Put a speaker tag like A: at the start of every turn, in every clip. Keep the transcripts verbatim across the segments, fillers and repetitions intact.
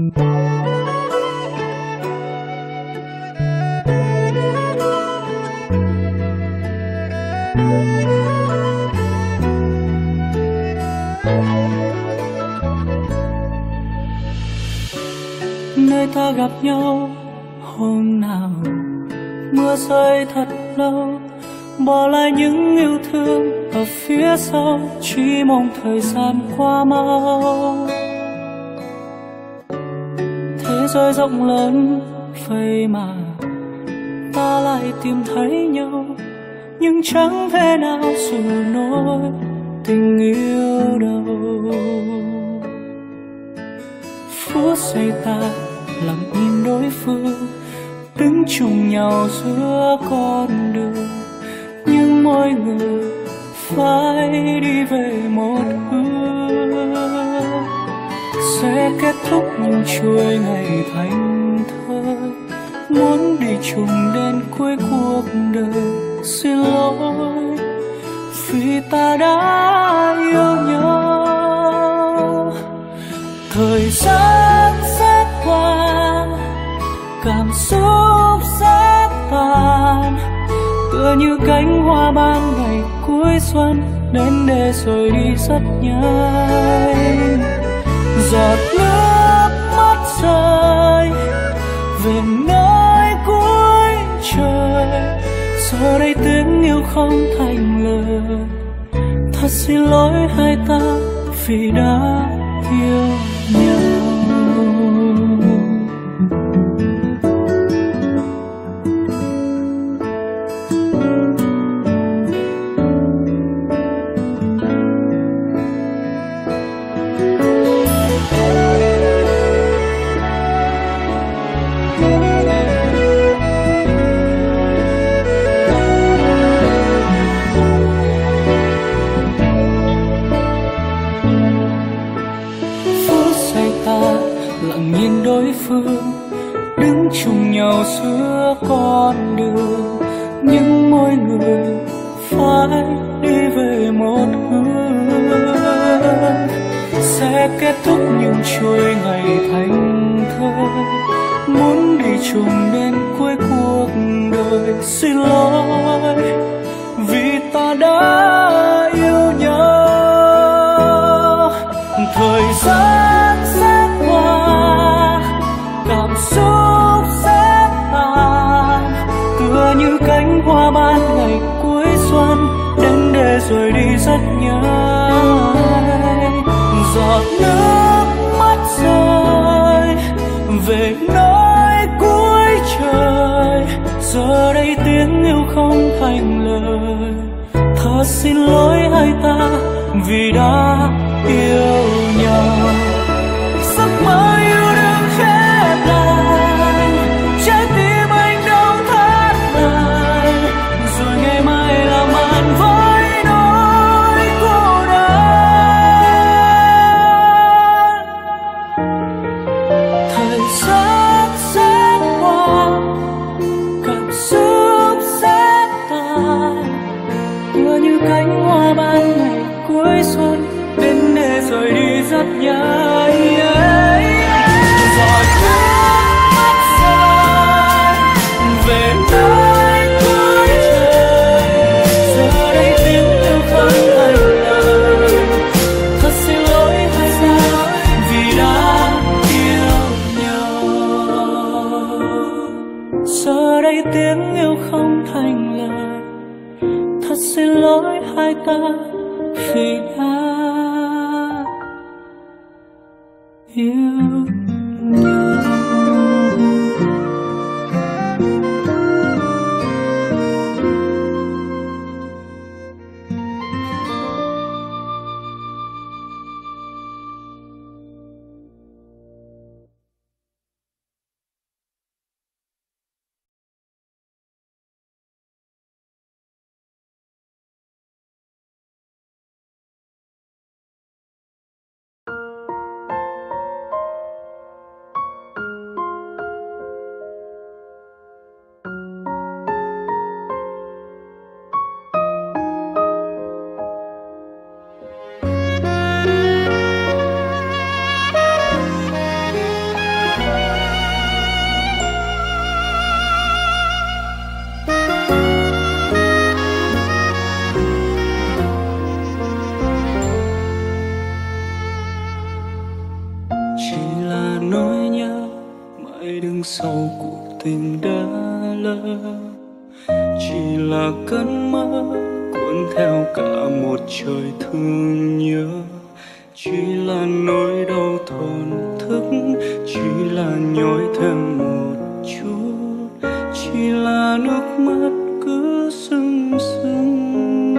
A: Nơi ta gặp nhau hôm nào mưa rơi thật lâu, bỏ lại những yêu thương ở phía sau, chỉ mong thời gian qua mau. Thế giới rộng lớn vậy mà ta lại tìm thấy nhau, nhưng chẳng thể nào dù nổi tình yêu đâu. Phút giây ta lặng nhìn đối phương, đứng chung nhau giữa con đường, nhưng mỗi người phải đi về một hướng. Sẽ kết thúc những chuỗi ngày thành thơi, muốn đi chung đến cuối cuộc đời. Xin lỗi vì ta đã yêu nhau. Thời gian sẽ qua, cảm xúc sẽ tàn, tựa như cánh hoa ban ngày cuối xuân đến để rồi đi rất nhanh. Giọt nước mắt rơi về nơi cuối trời, giờ đây tiếng yêu không thành lời. Thật xin lỗi hai ta vì đã yêu nhau. Lặng nhìn đối phương, đứng chung nhau giữa con đường, nhưng mỗi người phải đi về một hướng. Sẽ kết thúc những chuỗi ngày thành thơi, muốn đi chung đến cuối cuộc đời. Xin lỗi vì ta đã yêu nhau. Thời gian sẽ qua, cảm xúc sẽ tàn, tựa như cánh hoa ban ngày cuối xuân đến để rồi đi rất nhanh. Giọt nước mắt rơi về nơi cuối trời, giờ đây tiếng yêu không thành lời. Thật xin lỗi hai ta vì đã yêu nhau. Giấc mơ yêu đương khép lại, trái tim anh đau thắt lại, rồi ngày mai là màn với nỗi cô đơn. Thời gian sẽ qua, cảm xúc sẽ tàn, tựa như cánh hoa ban ngày cuối xuân đến để rồi đi rất nhanh. Giọt nước mắt rơi về nơi cuối trời, giờ đây tiếng yêu không thành lời. Thật xin lỗi hai ta vì đã yêu nhau. Giờ đây tiếng yêu không thành lời. Thật xin lỗi hai ta vì đã yêu nỗi nhớ mãi đứng sau cuộc tình đã lỡ, chỉ là cơn mơ cuốn theo cả một trời thương nhớ. Chỉ là nỗi đau thổn thức, chỉ là nhói thêm một chút, chỉ là nước mắt cứ sưng sưng.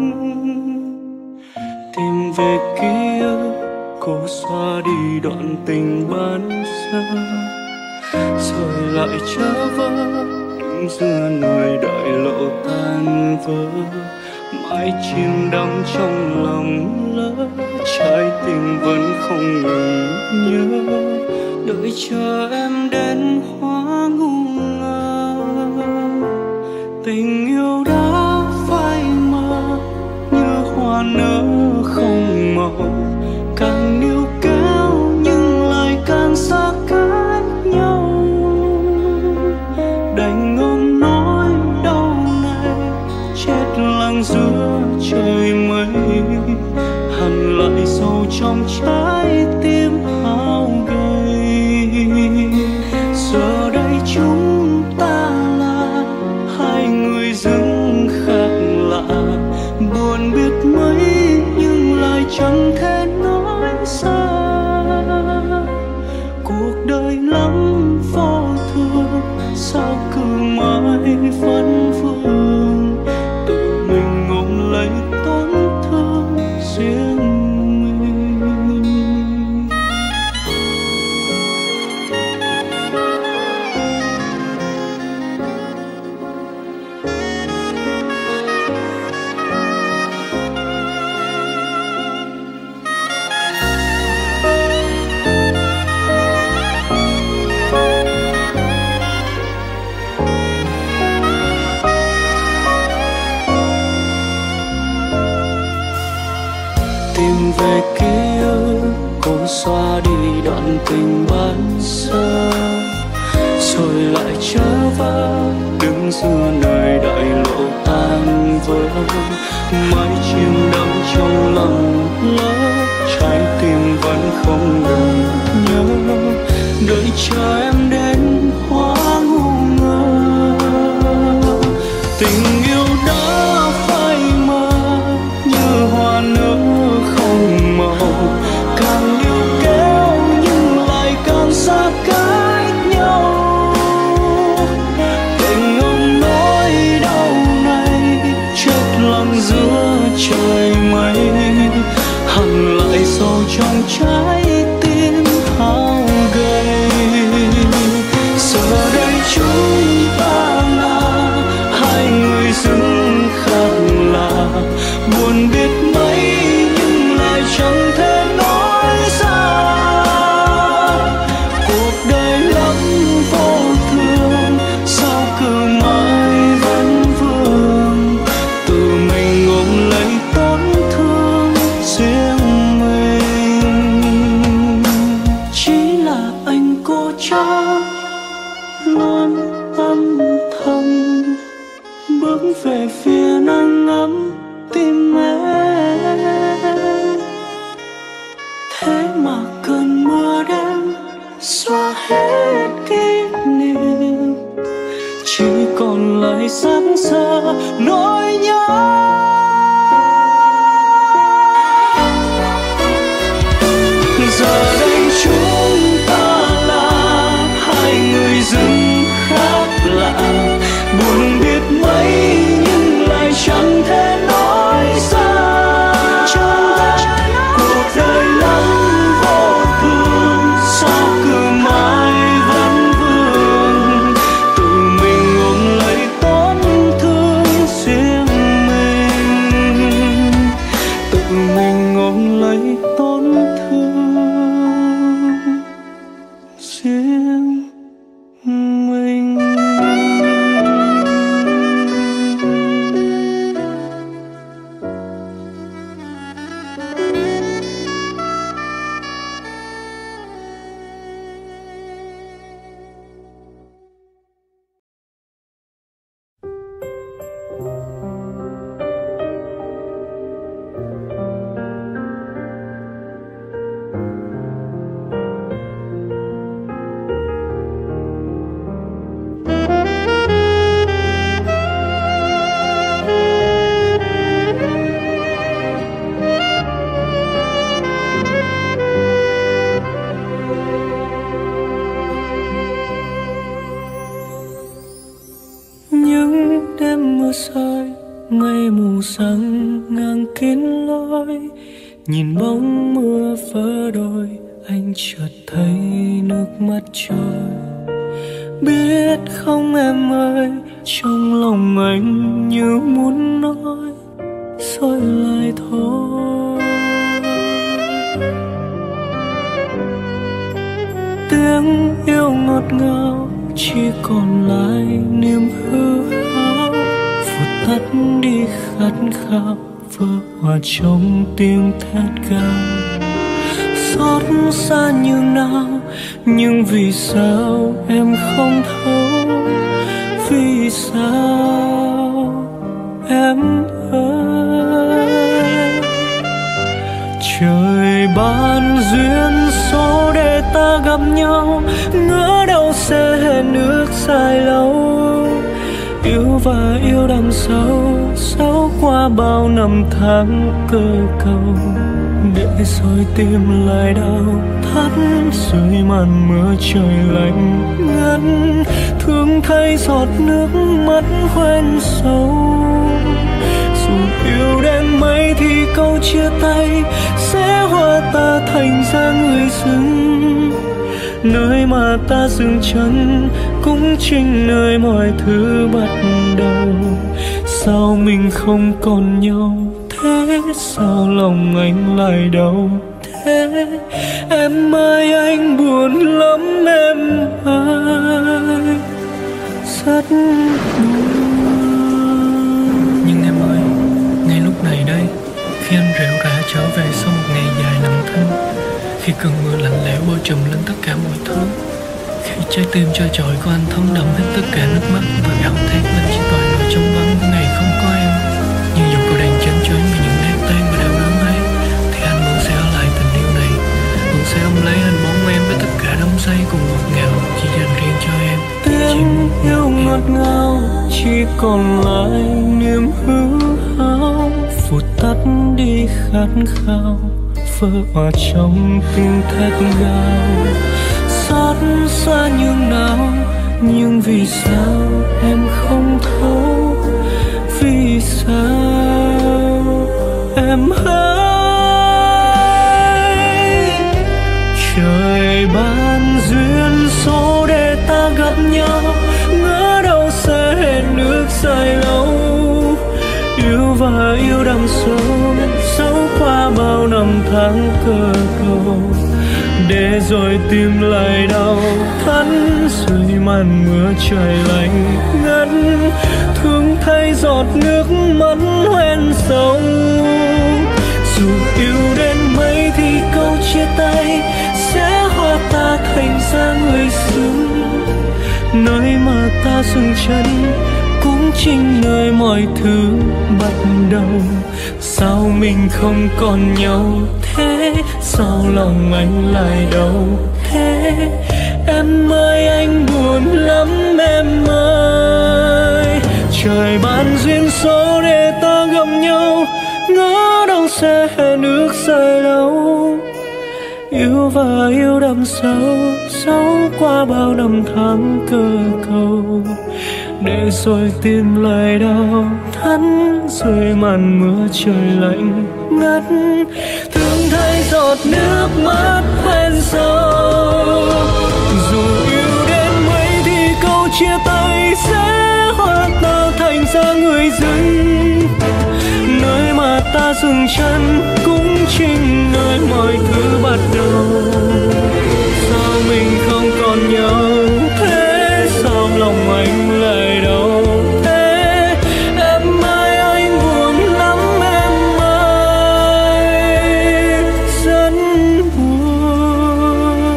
A: Tìm về ký ức, cố xóa đi đoạn tình ban sơ, rồi lại trở vỡ đứng giữa nơi đại lộ tan vỡ. Mãi chìm đắm trong lòng lỡ, trái tim vẫn không ngừng nhớ, đợi chờ em đến hóa ngu ngơ. Tình yêu đã phai mờ như hoa nở không màu, càng níu kéo nhưng lại càng xa cách nhau. Đành ôm nỗi đau này chết lặng giữa trời mây, hằn lại sâu trong trái tim hao gầy. Giờ đây chúng ta là hai người dưng khác lạ, buồn biết mấy nhưng lại chẳng thể nói ra. Cuộc đời lắm vô thường, sao cứ mãi vẫn vương, tự mình ôm lấy tổn thương riêng mình. Tìm về ký ức, cố xóa đi đoạn tình ban sơ, rồi lại trở vỡ đứng giữa nơi đại lộ tan vỡ. Mãi chìm đắm trong lòng lỡ, trái tim vẫn không ngừng nhớ, đợi chờ em đến hóa ngu ngơ. Tình yêu đã phai mờ như hoa nở không màu, càng níu kéo nhưng lại càng xa cách nhau. Tình ôm nỗi đau này chết lặng giữa trời mây, hằn lại sâu trong trái tim hao gầy. Giờ đây chúng ta là hai người dưng khác lạ, buồn biết mấy nhưng lại chẳng thể nói ra. Cuộc đời lắm vô thường, sao cứ mãi vẫn vương, tự mình ôm lấy tổn thương riêng mình. Chỉ là anh cố chấp luôn âm thầm bước về phía nắng ấm tim em. Thế mà cơn mưa đêm xóa hết kỷ niệm, chỉ còn lại xác xơ nỗi nhớ. Giờ đây chúng ta là hai người dưng khác lạ, buồn biết mấy nhưng lại chẳng thể nói ra. Cuộc đời lắm vô thường, sao cứ mãi vẫn vương, tự mình ôm lấy tổn thương riêng mình, tự mình ôm lấy tổn thương riêng mình. rơi, ngày mù sáng ngang kín lối. Nhìn bóng mưa vỡ đôi, anh chợt thấy nước mắt trôi. Biết không em ơi, trong lòng anh như muốn nói rồi lại thôi. Tiếng yêu ngọt ngào chỉ còn lại niềm hư ảo, vụt tắt đi khát khao vỡ hòa trong tiếng thét gào. Xót xa như nào, nhưng vì sao em không thấu? Vì sao em ơi? Trời ban duyên số để ta gặp nhau, ngỡ đâu sẽ hẹn ước dài lâu. Yêu và yêu đằng sâu, sâu qua bao năm tháng cơ cầu. Để rồi tim lại đau thắt dưới màn mưa trời lạnh ngắt. Thương thay giọt nước mắt hoen sâu. Dù yêu đến mấy thì câu chia tay sẽ hóa ta thành ra người dưng. Nơi mà ta dừng chân cũng chính nơi mọi thứ bắt đầu. Sao mình không còn nhau thế, sao lòng anh lại đau thế? Em ơi anh buồn lắm em ơi, rất buồn.
B: Nhưng em ơi, ngay lúc này đây, khi anh rệu rã trở về sau một ngày dài lặng thinh, khi cơn mưa lạnh lẽo bao trùm lên tất cả mọi thứ, khi trái tim trôi trọi của anh thấm đẫm hết tất cả nước mắt và gào thét lên chỉ toàn nỗi trống vắng của ngày không có em. Nhưng dù cô đang chán choáng với những nét tan và đau đớn ấy, thì anh vẫn sẽ ở lại tình yêu này, vẫn sẽ ôm lấy hình bóng em với tất cả đắm say cùng ngọt ngào chỉ dành riêng cho em.
A: Tiếng yêu ngọt ngào chỉ còn lại niềm hư ảo, vụt tắt đi khát khao vỡ hòa trong tiếng thét gào. Xót xa nhường nào, nhưng vì sao em không thấu? Vì sao em ơi? Trời ban duyên số để ta gặp nhau, ngỡ đâu sẽ hẹn ước dài lâu. Yêu và yêu đằng sâu, sâu qua bao năm tháng cơ cầu. Để rồi tim lại đau thắt dưới màn mưa trời lạnh ngắt. Thương thay giọt nước mắt hoen sâu. Dù yêu đến mấy thì câu chia tay sẽ hóa ta thành ra người xứng. Nơi mà ta dừng chân cũng chính nơi mọi thứ bắt đầu. Sao mình không còn nhau thế, sao lòng anh lại đau thế? Em ơi anh buồn lắm em ơi. Trời ban duyên số để ta gặp nhau, ngỡ đâu sẽ hẹn ước dài lâu. Yêu và yêu đậm sâu, sâu qua bao năm tháng cơ cầu. Để rồi tim lại đau thắt dưới màn mưa trời lạnh ngắt. Thương thay giọt nước mắt hoen sâu. Dù yêu đến mấy thì câu chia tay sẽ hóa ta thành ra người dưng. Nơi mà ta dừng chân cũng chính nơi mọi thứ bắt đầu. Sao mình không còn nhau thế, sao lòng anh lại đau thế? Em ơi anh buồn lắm em ơi, rất buồn.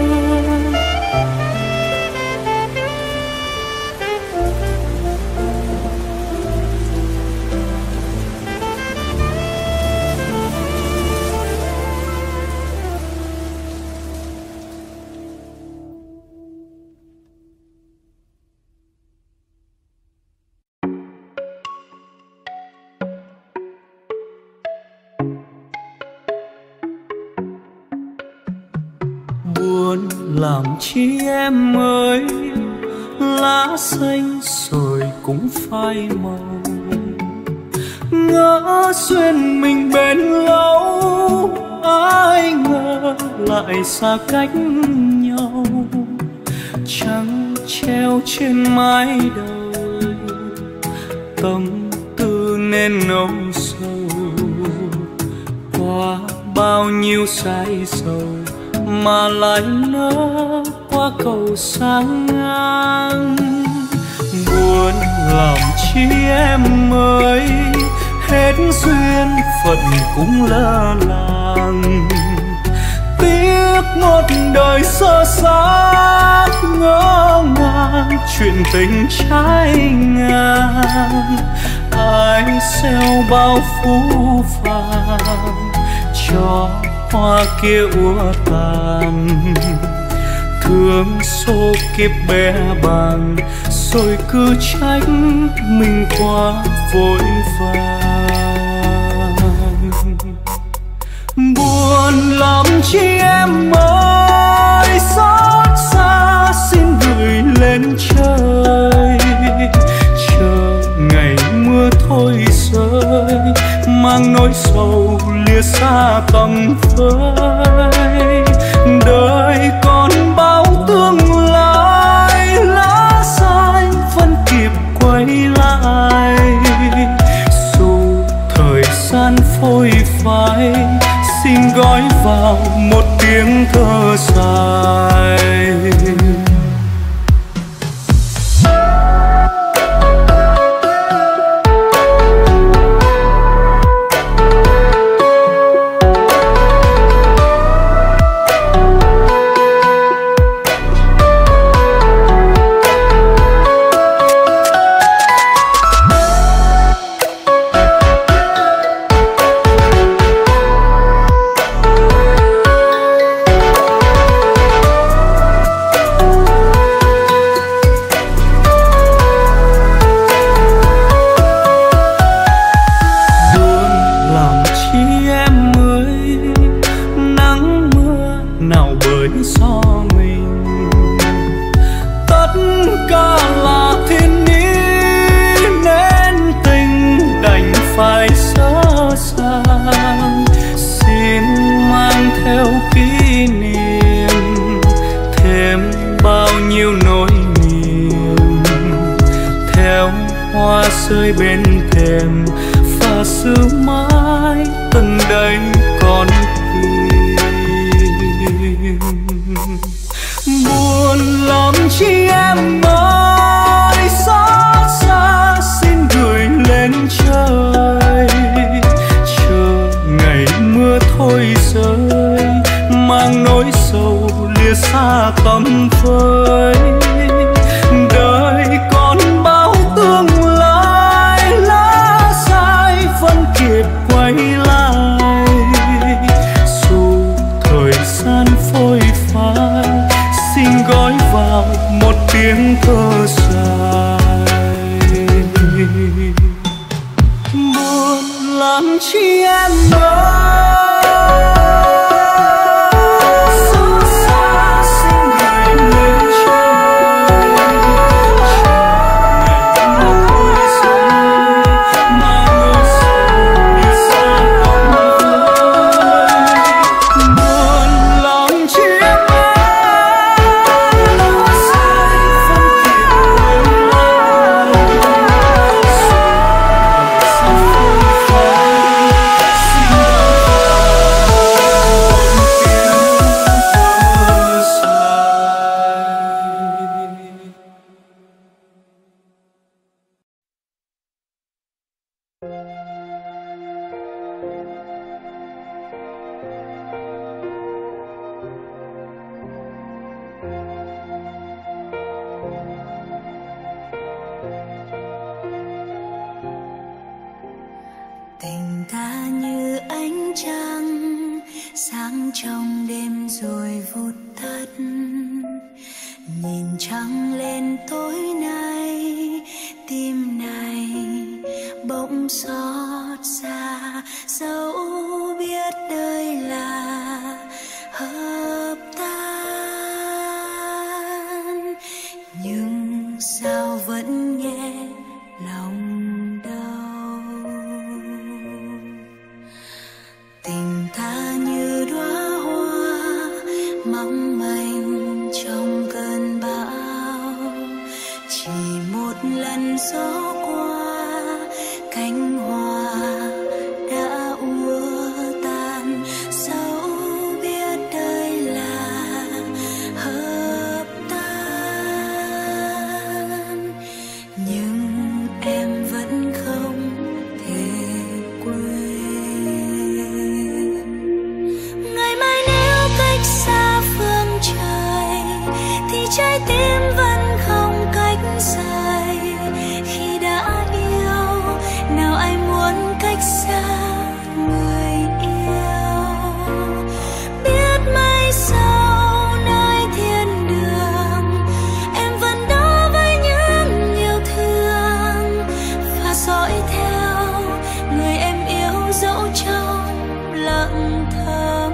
A: Buồn làm chi em ơi, lá xanh rồi cũng phai màu. ngỡ duyên mình bền lâu, ai ngờ lại xa cách nhau. Trăng treo trên mái đầu, tâm tư nên nỗi sầu. Qua bao nhiêu say sầu mà lại nỡ qua cầu sang ngang. Buồn làm chi em ơi, hết duyên phận cũng lơ làng. Tiếc một đời sơ xác ngỡ ngàng, chuyện tình trái ngang. Ai gieo bao phũ phàng cho hoa kia úa tàn. Thương số kiếp bé bàng, rồi cứ trách mình quá vội vàng. Buồn lắm chi em ơi, xót xa xin gửi lên trời. Chờ ngày mưa thôi rơi, mang nỗi sầu lìa xa tầm với. Đời còn bao tương lai, lá xanh vẫn kịp quay lại. Dù thời gian phôi phai, xin gói vào một tiếng thơ dài. Rơi bên thềm và giữ mãi từng đây con tim. Buồn lắm chi em ơi, xót xa xin gửi lên trời. Chờ ngày mưa thôi rơi, mang nỗi sầu lìa xa tầm với. Đời còn bao tương lai, lá sai vẫn kịp quay lại. Dù thời gian phôi phai, xin gói vào một tiếng thơ dài. Buồn lắm chi em ơi,
C: tình ta như ánh trăng sáng trong đêm rồi vụt tắt. Nhìn trăng lên tối nay, tim này bỗng xót xa, dẫu biết đời là hợp tan, nhưng sao vẫn nghe lòng đau. chỉ một lần gió qua cánh hoa đã úa tan, dẫu biết đây là hợp tan nhưng em vẫn không thể quên. Ngày mai nếu cách xa phương trời thì trái tim vẫn không cách rời. Khi đã yêu nào ai muốn cách xa người yêu. Biết mai sau nơi thiên đường em vẫn đó với những yêu thương và dõi theo người em yêu dẫu trong lặng thầm.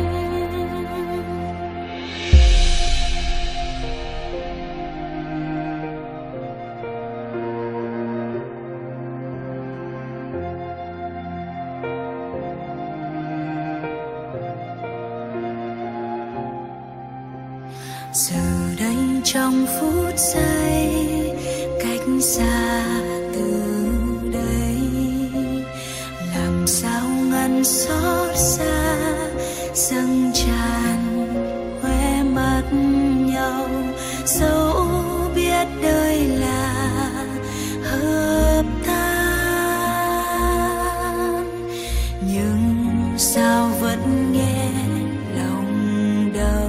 C: Giờ đây trong phút giây cách xa từ đây, làm sao ngăn xót xa dâng tràn khóe mắt nhau. Dẫu biết đời là hợp tan nhưng sao vẫn nghe lòng đau.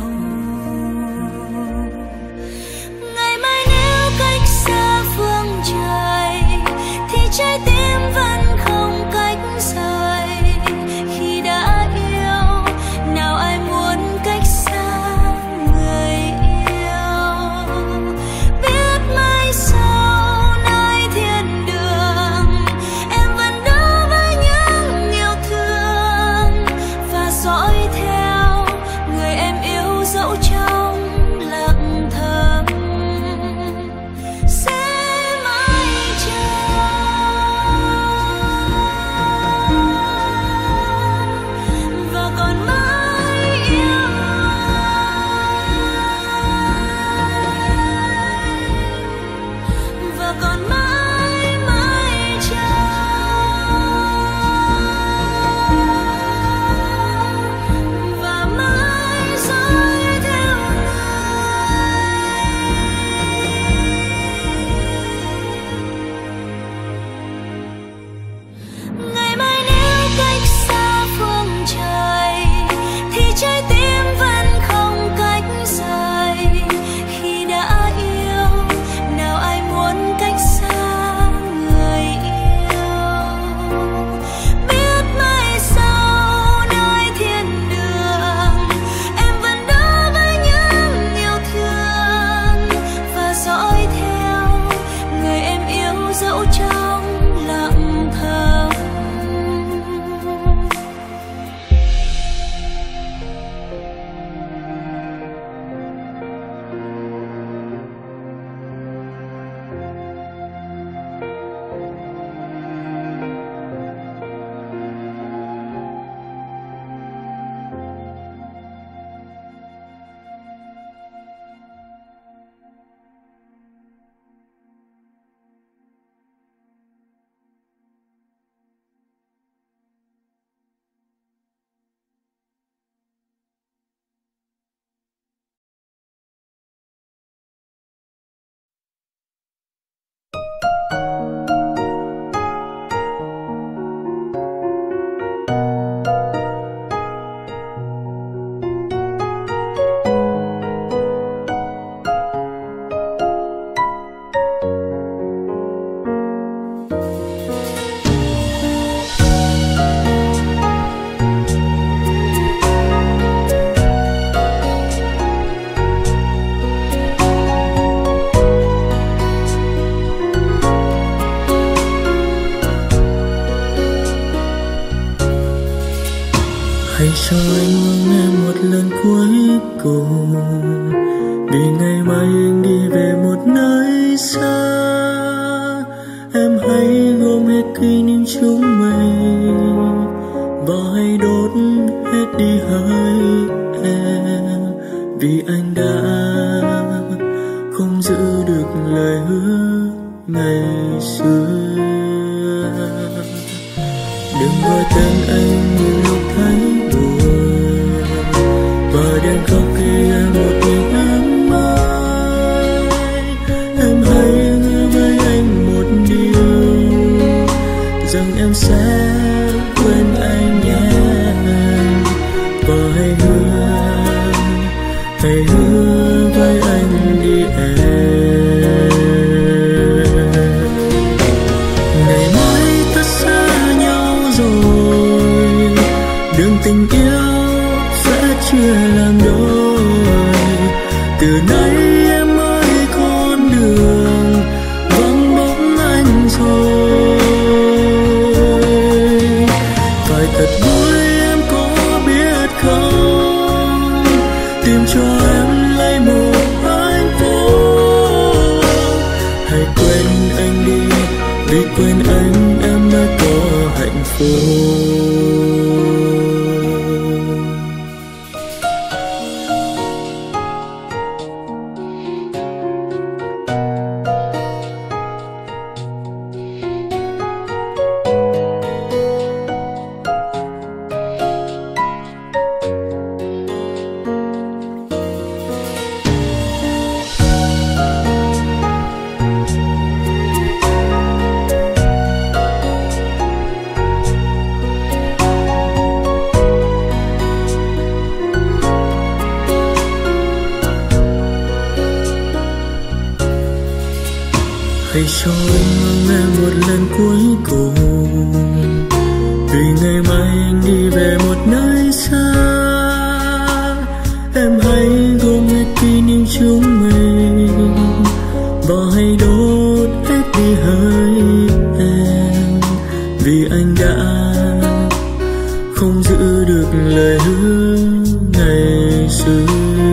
C: Trái tim vẫn không cách rời. Khi đã yêu nào ai muốn cách xa người yêu. Biết mai sau nơi thiên đường em vẫn đó với những yêu thương và dõi theo người em yêu dẫu trong lặng thầm.
B: Hãy cho anh nghe một lần cuối cùng, vì ngày mai anh đi về một nơi xa. Em hãy gom hết kỷ niệm chúng mình và hãy đốt hết đi hơi em, vì anh đã không giữ được
A: lời hứa ngày xưa. Đừng gọi tên anh những lúc thấy buồn, và đừng khóc khi em một mình em mãi. Em hãy hứa với anh một điều, rằng em sẽ quên anh nhé. Và hãy hứa, hãy hứa với anh đi em. Ngày mai ta xa nhau rồi, đường tình yêu sẽ chưa làm đôi. Từ nay em mới con đường vắng bóng anh rồi. Phải thật vui em có biết không, tìm cho em lấy một hạnh phúc. Hãy quên anh đi, vì quên anh em mới có hạnh phúc. Hãy cho em một lần cuối cùng, vì ngày mai anh đi về một nơi xa. Em hãy gom hết kỷ niệm chúng mình, và hãy đốt hết đi hơi em. Vì anh đã không giữ được lời hứa ngày xưa.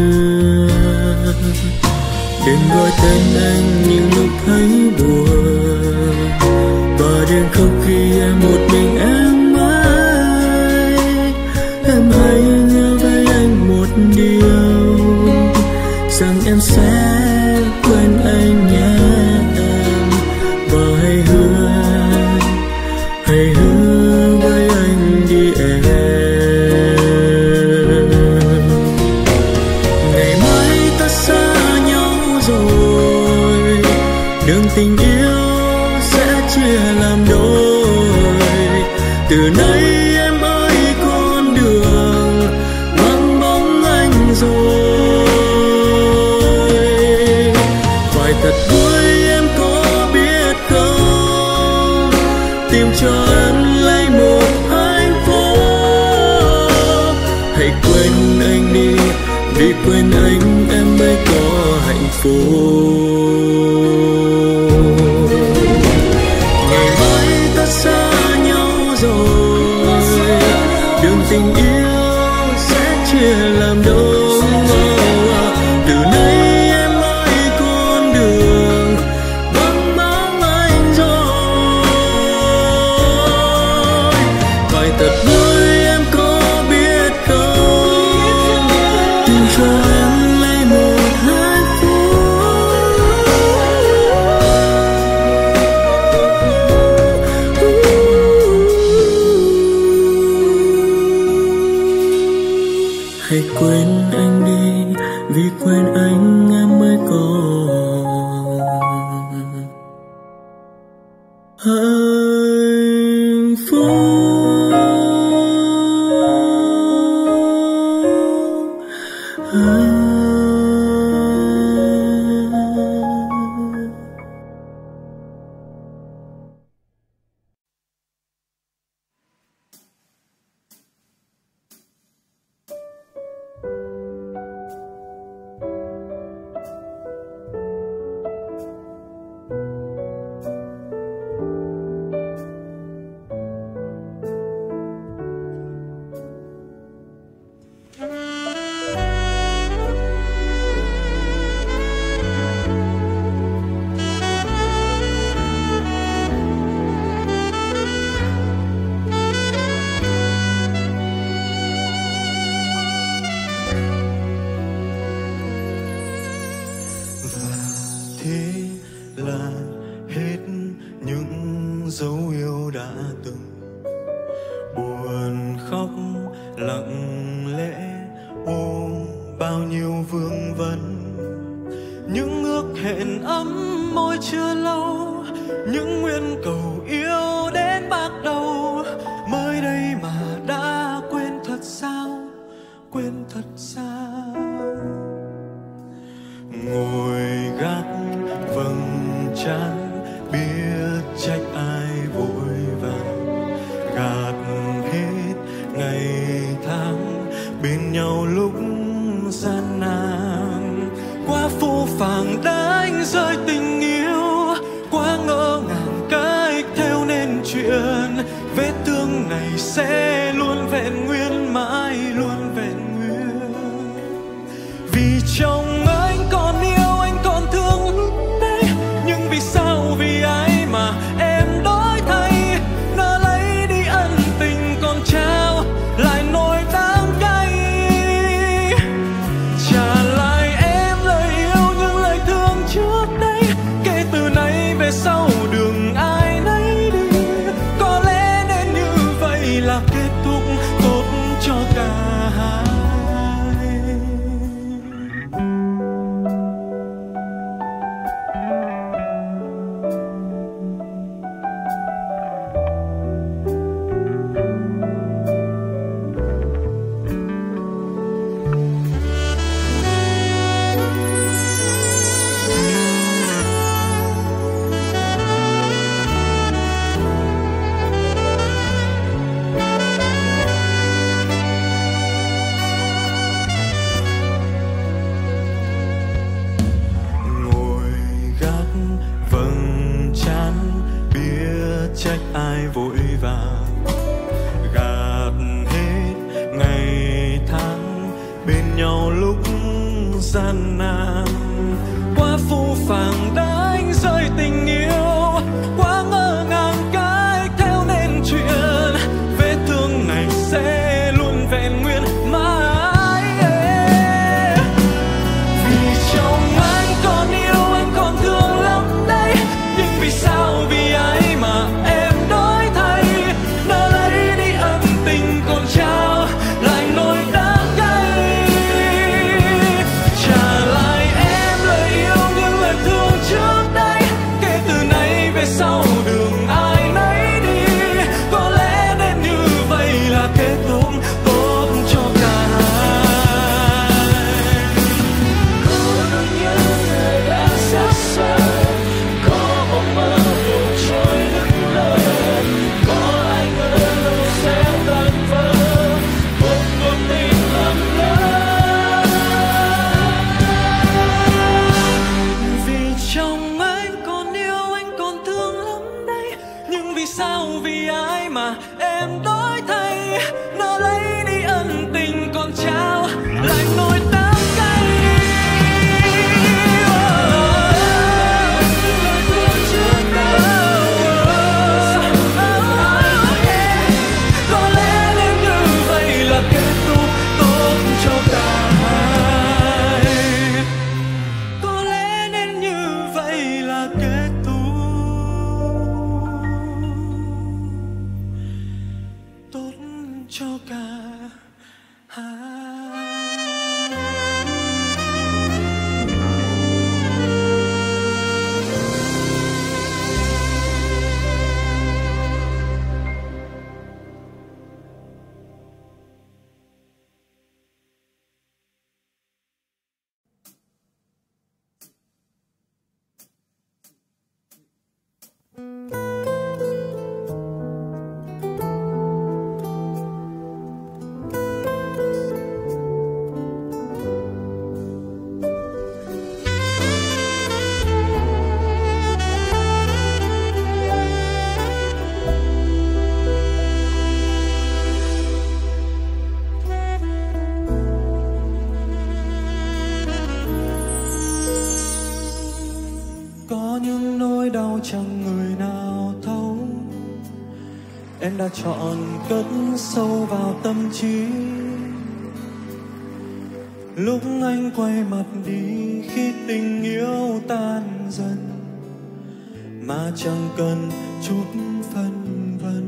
A: Đừng gọi tên anh những lúc thấy buồn, và đừng khóc khi em một mình em mãi. Em hãy hứa với anh một điều, rằng em sẽ quên anh nhé em. Và hãy hứa, hãy hứa với anh đi em. Đường tình yêu sẽ chia làm đôi. Từ nay em ơi con đường vắng bóng anh rồi. Phải thật vui em có biết không, tìm cho em lấy một hạnh phúc. Hãy quên anh đi, vì quên anh em mới có hạnh phúc. Đường tình yêu sẽ chia làm đôi. Từ nay em ơi con đường vắng bóng anh rồi. Phải thật vui em có biết không, tìm cho em lấy một hạnh phúc.
D: thế là hết những dấu yêu đã từng. Buồn khóc lặng lẽ ôm bao nhiêu vương vấn, những ước hẹn ấm môi chưa lâu, những nguyên cầu yêu đến bạc đầu. Mới đây mà đã quên thật sao, quên thật sao. Ngồi gác vầng trán biết trách ai vội vàng, gạt hết ngày tháng bên nhau lúc gian nan. Quá phũ phàng đánh rơi tình yêu, quá ngỡ ngàng cách theo nên chuyện. Vết thương này sẽ luôn vẹn nguyên, mãi luôn vẹn nguyên. Vì trong anh còn yêu, anh còn thương lúc đấy, nhưng vì sao vì ai mà em đổi thay. Nỡ lấy đi ân tình còn trao lại nỗi đắng cay. Trả lại em lời yêu những lời thương trước đây, kể từ nay về sau đừng ai nấy đi. Có lẽ nên như vậy là kết thúc tốt cho cả hai. Trách ai vội vàng, gạt hết ngày tháng bên nhau lúc gian nan. Quá phũ phàng đánh rơi tình yêu, quá ngỡ ngàng cách theo nên chuyện. Vết thương này sẽ luôn vẹn nguyên mãi. Vì trong anh còn yêu, anh còn thương lắm đấy, nhưng vì sao vì ai mà em đổi thay. Đã lấy đi ân tình còn trao lại nỗi đắng cay. Trả lại em lời yêu những lời thương trước đây, kể từ nay về sau đừng ai nấy đi. Có lẽ nên như vậy là kết thúc tốt cho cả hai. Có nỗi nhớ người đã xa xôi, có mộng mơ buồn trôi lững lờ, có ai ngờ đâu sẽ tan vỡ một con tim lầm lỡ. Vì trong anh còn yêu, anh còn thương lắm đấy, nhưng vì sao vì ai mà em đổi thay. Nó lấy đi ân tình còn trao lại nỗi đắng cay. Có lẽ nên như vậy là kết thúc tốt cho cả hai. Có lẽ nên như vậy là kết thúc tốt cho cả hai. Có những nỗi đau chẳng người nào thấu, em đã chọn cất sâu vào tâm trí. Lúc anh quay mặt đi khi tình yêu tan dần mà chẳng cần chút phân vân.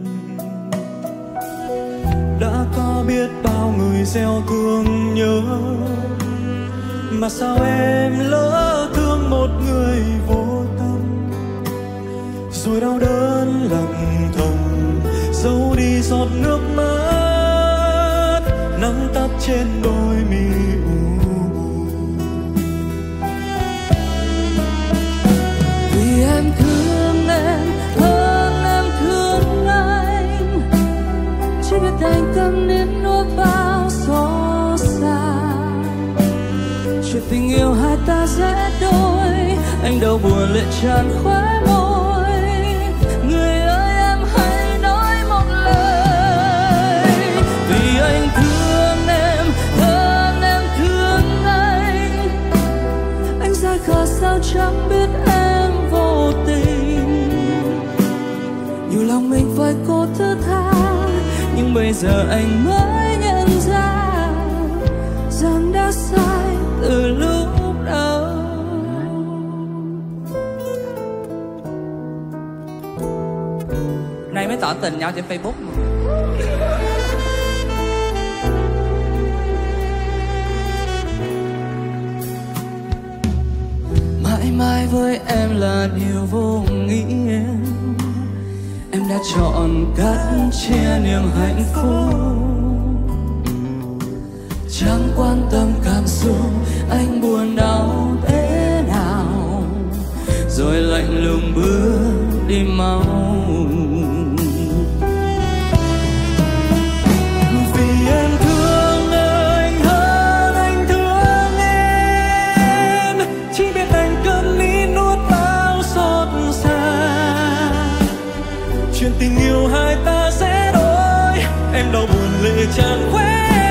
D: Đã có biết bao người gieo thương nhớ, mà sao em lỡ thương một người vô tâm, rồi đau đớn lặng thầm giấu đi giọt nước mắt, nắng tắt trên đôi mi u buồn.
A: Vì em thương em hơn em thương anh, chỉ biết thành tâm nên nuốt bao xót xa. Chuyện tình yêu hai ta sẽ đôi, anh đâu buồn lệ tràn khóe môi. Người ơi em hãy nói một lời, vì anh thương em hơn em thương anh. Anh dài khờ sao chẳng biết em vô tình, nhiều lòng mình phải cố thứ tha, nhưng bây giờ anh mới nhận ra rằng đã sai từ lúc đầu. Nay mới tỏ tình nhau trên Facebook mà. Mãi mãi với em là điều vô nghĩa, em đã chọn cách chia niềm hạnh phúc. Chẳng quan tâm cảm xúc anh buồn đau thế nào, rồi lạnh lùng bước đi mau.
D: Vì em thương anh hơn anh thương em, chỉ biết anh cơn lý nuốt bao xót xa. Chuyện tình yêu hai ta sẽ đôi, em đau buồn lệ tràn khóe.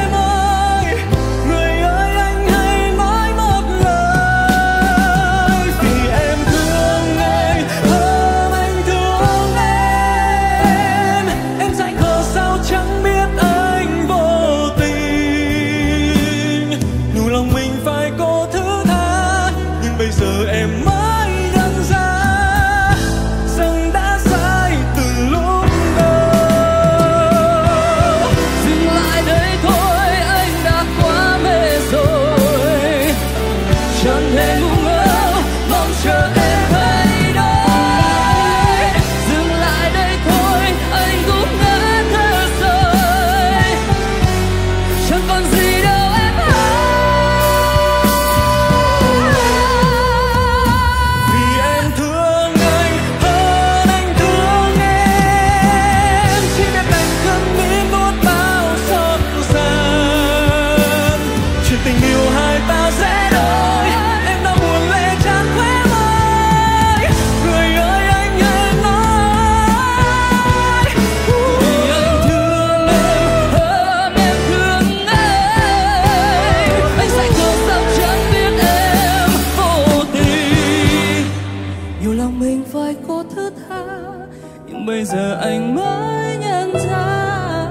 A: Bây giờ anh mới nhận ra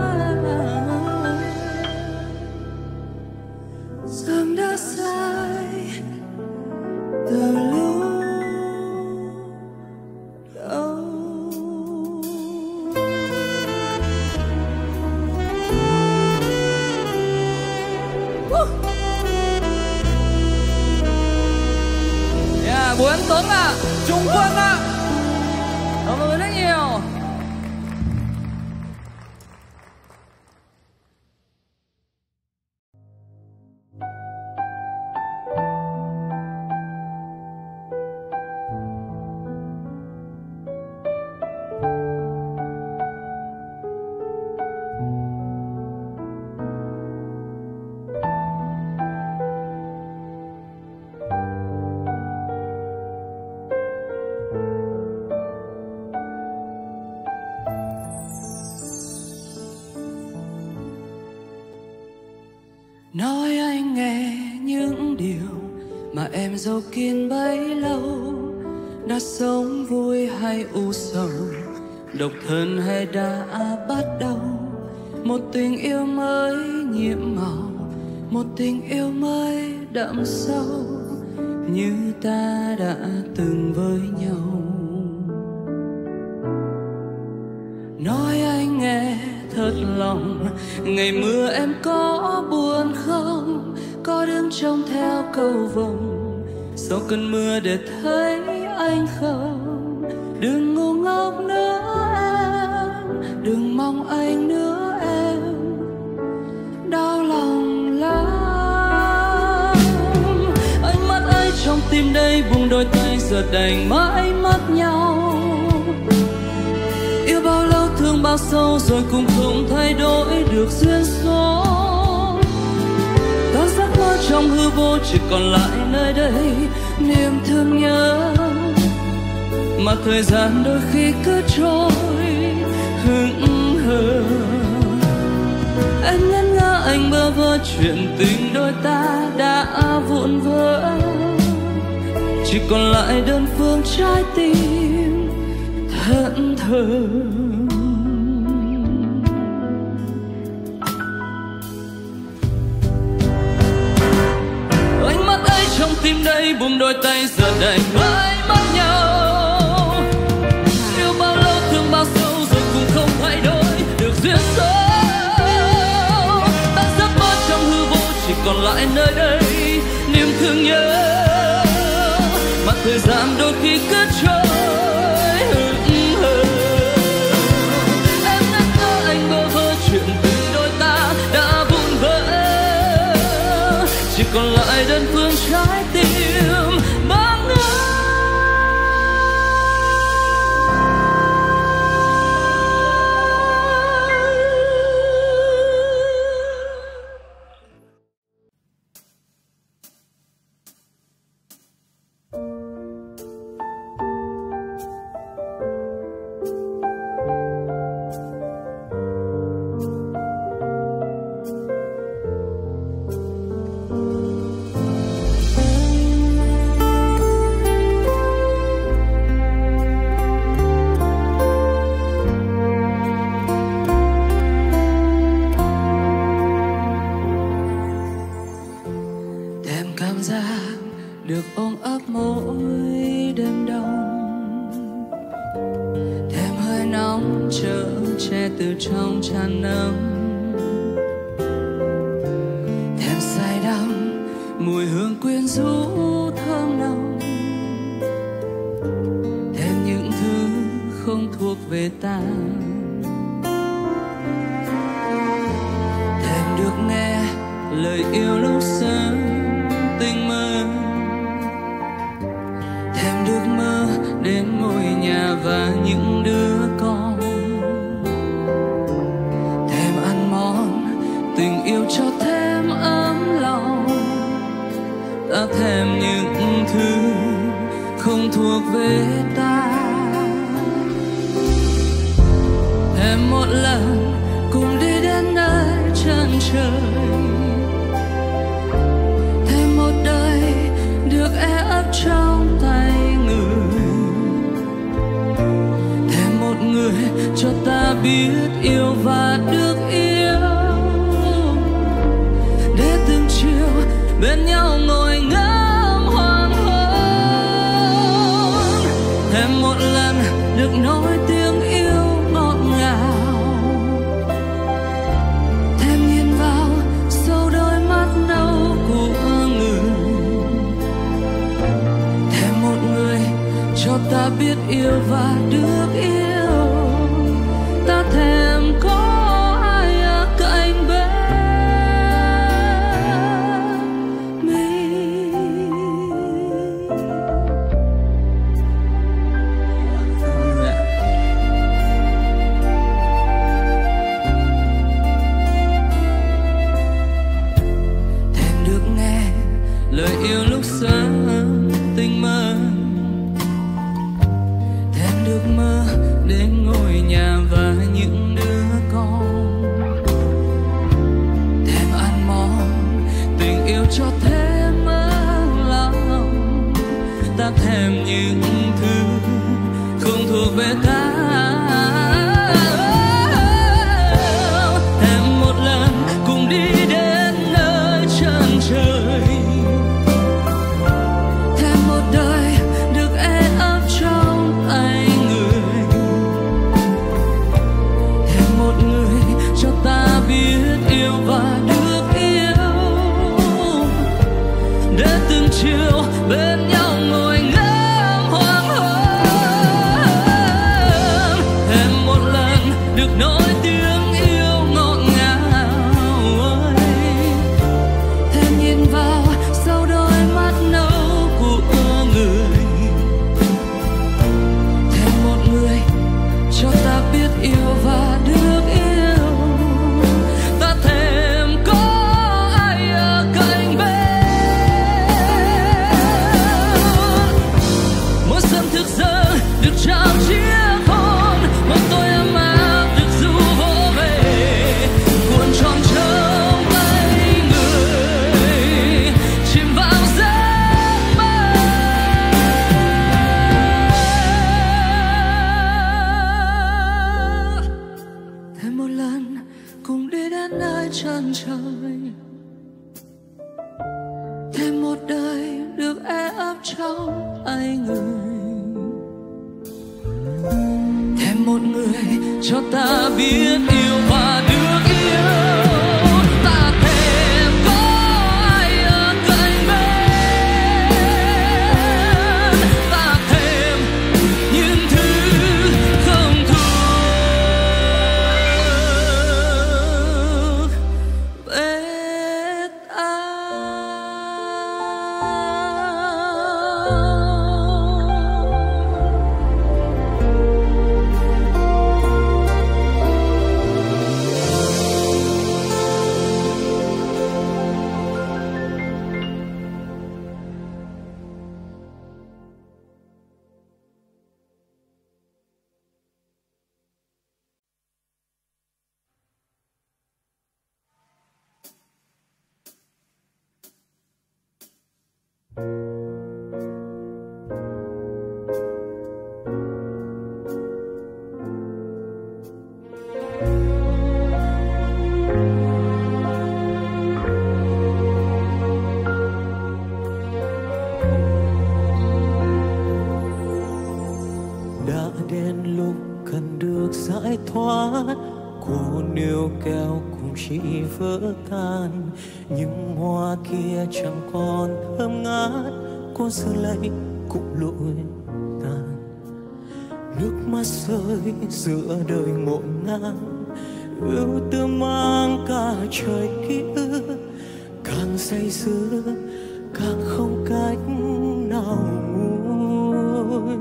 A: rằng đã sai từ lúc đầu. Yeah, Bùi Anh Tuấn ạ, à, Trung Quân ạ, à. Cảm ơn rất nhiều. Nói anh nghe những điều mà em dấu kín bấy lâu, đã sống vui hay u sầu, độc thân hay đã bắt đầu một tình yêu mới nhiệm màu, một tình yêu mới đậm sâu. như ta đã từng với nhau. Nói anh nghe thật lòng, ngày mưa em có buồn không? Có đứng trông theo cầu vồng sau cơn mưa để thấy anh không? Đừng ngu ngốc nữa em, đừng mong anh nữa em, đau lòng lắm. Ánh mắt ấy trong tim đây buông đôi tay giờ đành mãi mất nhau. Yêu bao lâu thương bao sâu rồi cũng không thay đổi được duyên số. Các giấc mơ trong hư vô chỉ còn lại nơi đây niềm thương nhớ, mà thời gian đôi khi cứ trôi hững hờ. Em ngẩn ngơ anh bơ vơ chuyện tình đôi ta đã vụn vỡ, chỉ còn lại đơn phương trái tim thẫn thờ. Ánh mắt ấy trong tim đây buông đôi tay giờ đành mãi mất nhau. Yêu bao lâu thương bao sâu rồi cũng không thay đổi được duyên số. Ta giấc mơ trong hư vô chỉ còn lại nơi đây niềm thương nhớ, mà thời gian đôi khi cứ trôi hững hờ. Em ngất ngơ anh bơ vơ chuyện tình đôi ta đã vụn vỡ, chỉ còn lại đơn phương trái tim băng ngơ. Được ôm ấp mỗi đêm đông, thêm hơi nóng chở che từ trong tràn nắng, thêm say đắm mùi hương quyến rũ thơm nồng, thêm những thứ không thuộc về ta, thêm được nghe lời yêu lúc sớm tình mơ, được mơ đến ngôi nhà và những đứa con, thêm ăn món tình yêu cho thêm ấm lòng. Ta thèm những thứ không thuộc về ta, thêm một lần cùng đi đến nơi chân trời, thêm một đời được e ấp trong tay người, cho ta biết yêu và được yêu, để từng chiều bên nhau ngồi ngắm hoàng hôn, thêm một lần được nói tiếng yêu ngọt ngào, thêm nhìn vào sâu đôi mắt nâu của người, thêm một người cho ta biết yêu và được yêu. Ta thèm có ai ở cạnh bên mình. Thèm được nghe lời yêu lúc sớm tình mơ, thèm được mơ đến ngôi nhà và những đứa con, thêm ăn món tình yêu cho thêm ấm lòng. Ta thèm những thứ không thuộc về ta, thêm một lần cùng đi đến nơi chân trời,
E: trời, thêm một đời được e ấp trong hai người, thêm một người cho ta biết yêu và được yêu. Ta thèm có ai ở cạnh bên, ta thèm những thứ không thuộc về ta.
A: Đã đến lúc cần được giải thoát, cô níu kéo cũng chỉ vỡ tan. Nhưng hoa kia chẳng còn thơm ngát, cô giữ lấy cũng lụi tàn. Nước mắt rơi giữa đời ngổn ngang, ưu tư mang cả trời ký ức. Càng say dứt càng không cách nào nguôi.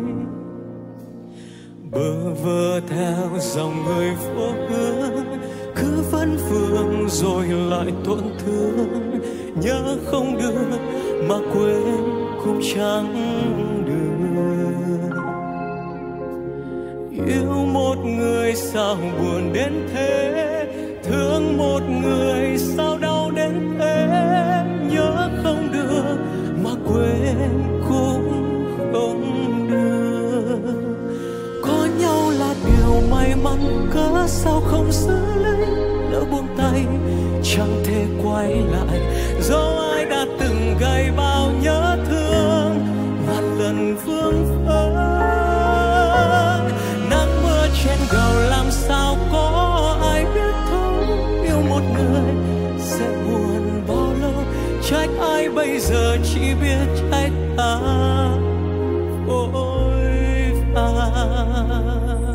A: Bơ vơ theo dòng người vô hướng, cứ vấn vương rồi lại tổn thương. Nhớ không được mà quên cũng chẳng được. Yêu một người sao buồn đến thế, thương một người sao đau đến thế. Nhớ không được mà quên cũng không được. Có nhau là điều may mắn, cớ sao không giữ lấy. Lỡ buông tay chẳng thể quay lại, dẫu ai đã từng gây bao nhớ thương ngàn lần vương vấn. Nắng mưa trên gầu làm sao có ai biết thấu. Yêu một người sẽ buồn bao lâu, trách ai bây giờ chỉ biết trách ta vội vàng.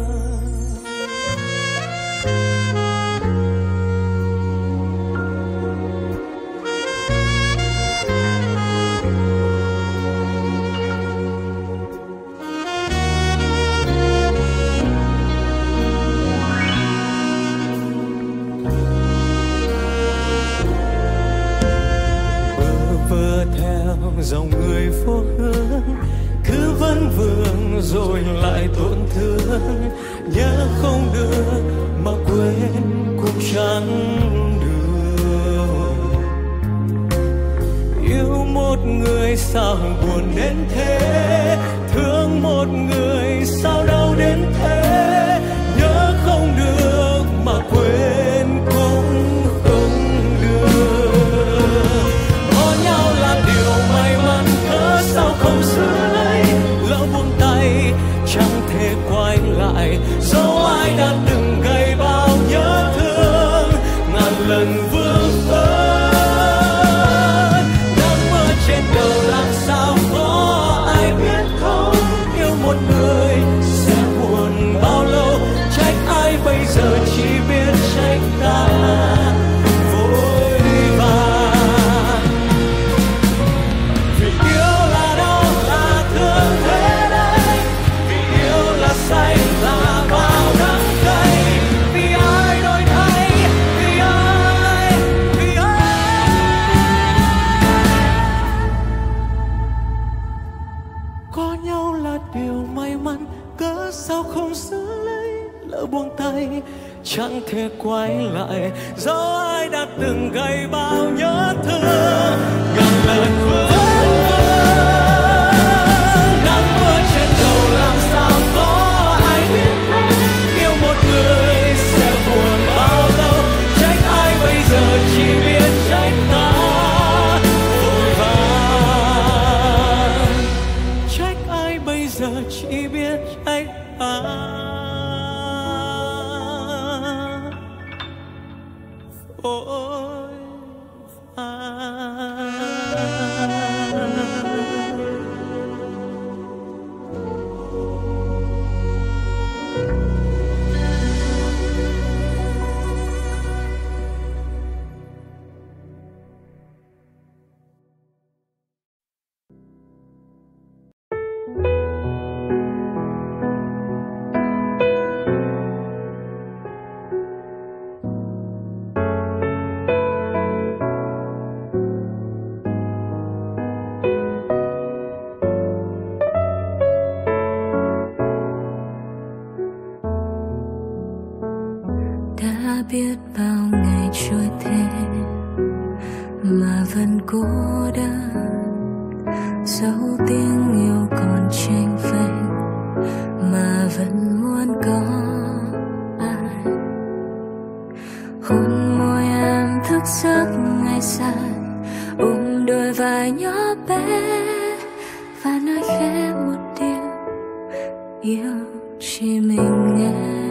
A: Dòng người vô hướng, cứ vấn vương rồi lại tổn thương. Nhớ không được mà quên cũng chẳng được. Yêu một người sao buồn đến thế, thương một người sao đau đến thế. Nhớ không được mà quên cũng không được. Có nhau là điều may mắn, cớ sao không giữ lấy. Lỡ buông tay chẳng thể quay lại, dẫu ai đã từng gây bao nhớ thương ngàn lần vương vấn. Nắng mưa trên đầu làm sao có ai biết không. Yêu một người sẽ buồn bao lâu, trách ai bây giờ chỉ biết trách ta vội vàng. Vì yêu là đau là thương thế đấy, vì yêu là say là bao đắng cay. Vì ai đổi thay, vì ai, vì ai. Có nhau là điều may mắn, cớ sao không giữ lấy. Lỡ buông tay chẳng thể quay lại, dẫu ai đã từng gây bao nhớ thương ngàn lần vương vấn. Nắng mưa trên đầu làm sao có ai biết hết. Yêu một người sẽ buồn bao lâu, trách ai bây giờ chỉ trái bây giờ chỉ biết cháy à. Ôi
C: biết bao ngày trôi thế mà vẫn cố đơn, dẫu tiếng yêu còn chênh vênh mà vẫn muốn có ai hôn môi em thức giấc ngày dài, ôm đôi vai nhỏ bé và nói khẽ một điều yêu chỉ mình nghe.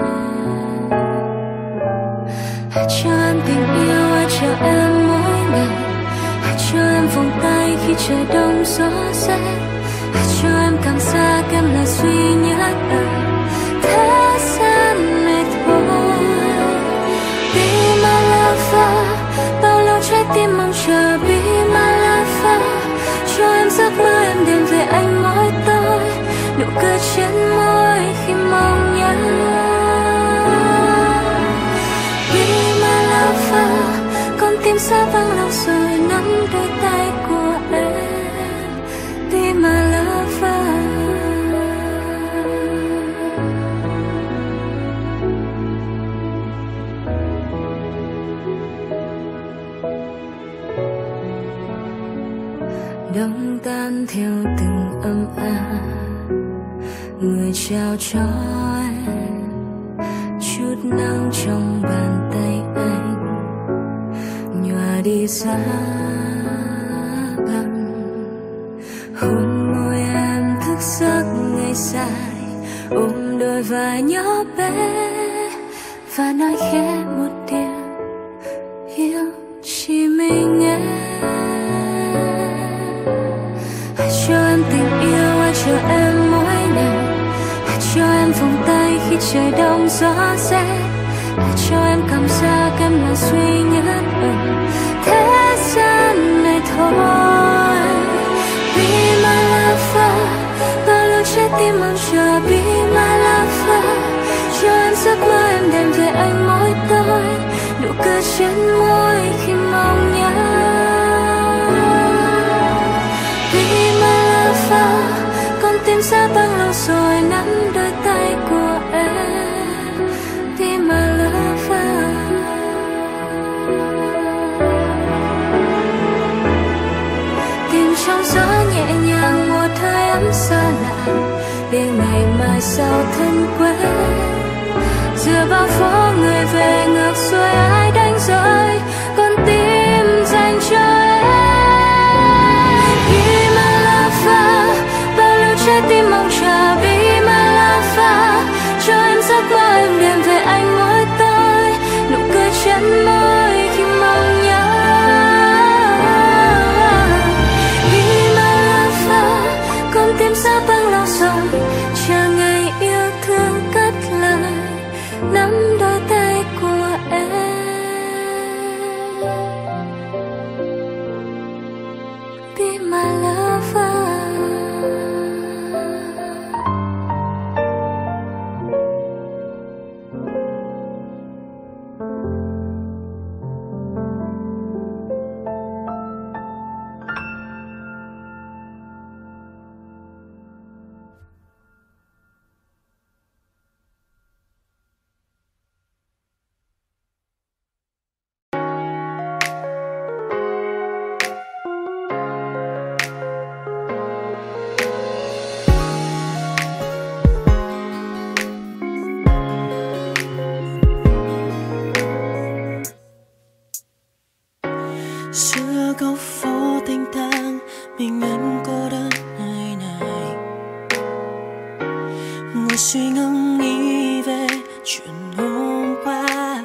C: Hãy cho em tình yêu, hãy cho em mỗi ngày, hãy cho em vòng tay khi trời đông gió rét, hãy cho em cảm giác em là duy nhất ở thế gian này thôi. Be my lover, bao lâu trái tim mong chờ. Be my lover, cho em giấc mơ em đêm về anh mỗi tối, nụ cười trên môi khi mong nhớ. Con tim xa vắng lòng rồi nắm đôi tay của em. Be my lover. Đông tan theo từng âm áp, người trao cho em chút nắng trong bàn tay anh, nhòa đi xa lặng. Hôn môi em thức giấc ngày dài, ôm đôi vai nhỏ bé và nói khẽ một điều yêu chỉ mình em. Hãy cho em tình yêu, hãy cho em mỗi ngày, hãy cho em vòng tay khi trời đông gió rét, hãy cho em cảm giác em là duy nhất ở thế gian này thôi. Be my lover, bao lâu trái tim mong chờ. Be my lover, cho em giấc mơ em đêm về anh mỗi tối, nụ cười trên môi khi mong nhớ. Be my lover, con tim xa băng lòng rồi nắm đôi tay của em. Be my lover. Tìm trong gió nhẹ nhàng một hơi ấm xa lạ, để ngày mai sau thân quen. Giữa bao phố người về ngược xuôi ai đánh rơi con tim dành cho em. Be my lover, bao lâu trái tim mong chờ. Be my lover, cho em giấc mơ em đêm về anh mỗi tối, nụ cười trên môi khi mong nhớ. Be my lover, con tim xa băng lòng rồi, chờ ngày yêu thương cất lời, nắm đôi tay của em.
A: Chỉ suy ngẫm nghĩ về chuyện hôm qua.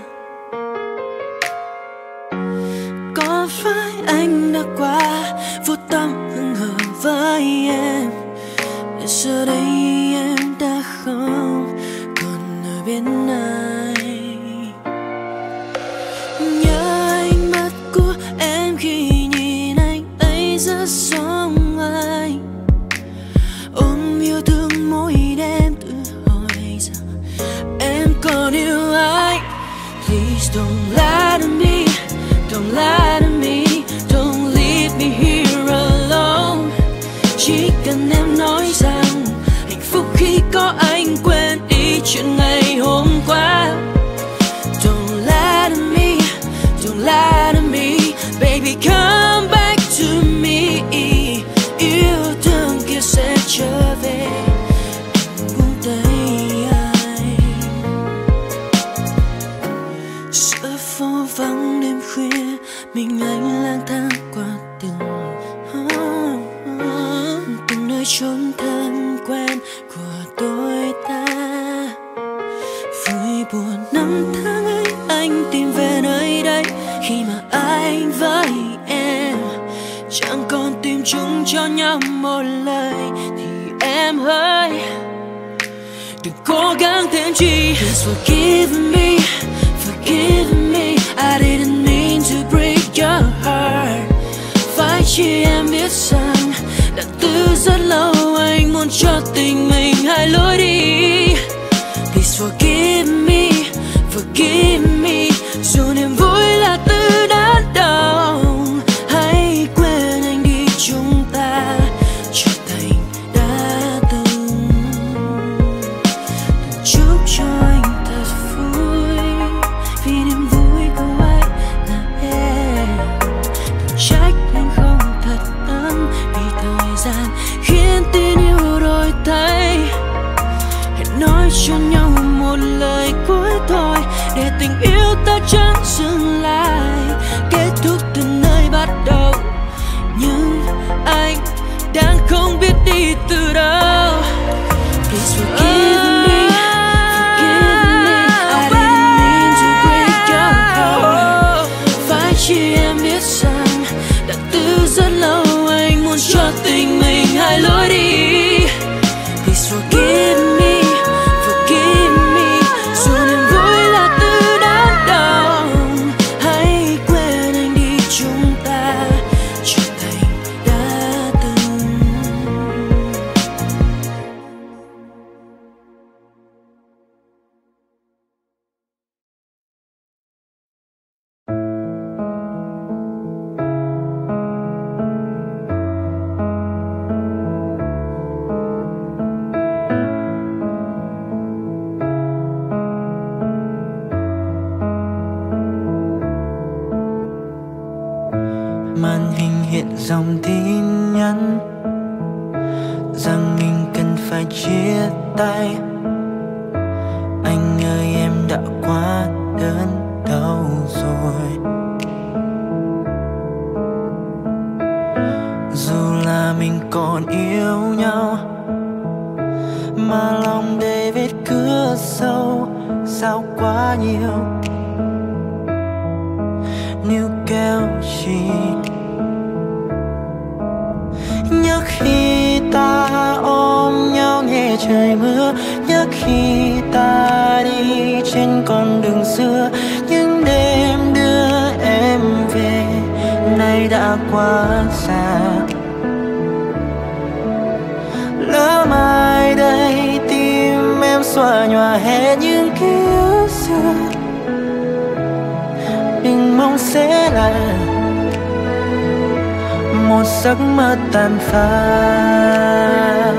A: Có phải anh đã quá vô tâm hững hờ với em, để giờ đây em đã không còn ở bên ai. Nhớ ánh mắt của em khi nhìn anh ấy rất giống anh, ôm yêu thương mỗi đêm tự hỏi rằng em còn yêu ai. Please don't lie to me, don't lie to me, don't leave me here alone. Chỉ cần em nói rằng hạnh phúc khi có anh, quên đi chuyện ngày hôm qua. Don't lie to me, don't lie to me, baby come back to me. Yêu thương kia sẽ trở về, buông tay anh. Giữa phố vắng đêm khuya, mình anh lang thang qua từng từng nơi chốn thân quen của đôi ta. Vui buồn năm tháng ấy anh tìm về nơi đây, khi mà anh với em chẳng còn tìm chung cho nhau một lời, thì em hỡi đừng cố gắng thêm chi. Please forgive me, forgive me, I didn't mean to break your heart. Phải chỉ em biết rằng đã từ rất lâu anh muốn cho tình mình hai lối đi. Please forgive me, forgive me, dù niềm vui là từ đắn đau. Hãy quên anh đi, chúng ta trở thành đã từng. Đừng chúc cho anh thật vui, vì niềm vui của anh là em. Đừng trách anh không thật ấm, vì thời gian khiến tin yêu đổi thay. Hãy nói cho nhau một lời cuối thôi, để tình yêu ta chẳng dừng lại, kết thúc từ nơi bắt đầu. Nhưng anh đang không biết đi từ đâu. Please forgive me, forgive me, I didn't mean to break your heart. Phải chỉ em biết rằng đã từ rất lâu anh muốn cho tình mình hai lối đi. Please forgive me, forgive me, dù niềm vui là từ đắn đau. Hãy quên anh đi, chúng ta trở thành đã từng.
F: Màn hình hiện dòng tin nhắn rằng mình cần phải chia tay. Anh ơi em đã quá đớn đau rồi. Dù là mình còn yêu nhau, mà lòng đầy vết cưa sâu, sao quá nhiều níu kéo chi. Nhớ khi ta ôm nhau nghe trời mưa, nhớ khi ta đi trên con đường xưa. Những đêm đưa em về nay đã quá xa. Lỡ mai đây tim em xóa nhòa hết những ký ức xưa. Đừng mong sẽ là một giấc mơ tàn phai.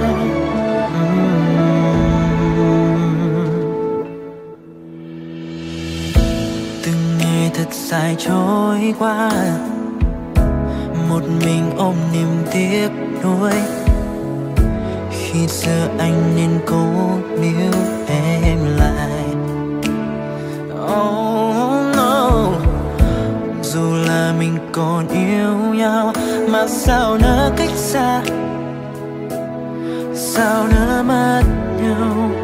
F: Từng ngày thật dài trôi qua, một mình ôm niềm tiếc nuối. Khi xưa anh nên cố níu em lại. Oh no, dù là mình còn yêu nhau, mà sao nỡ cách xa, sao nỡ mất nhau.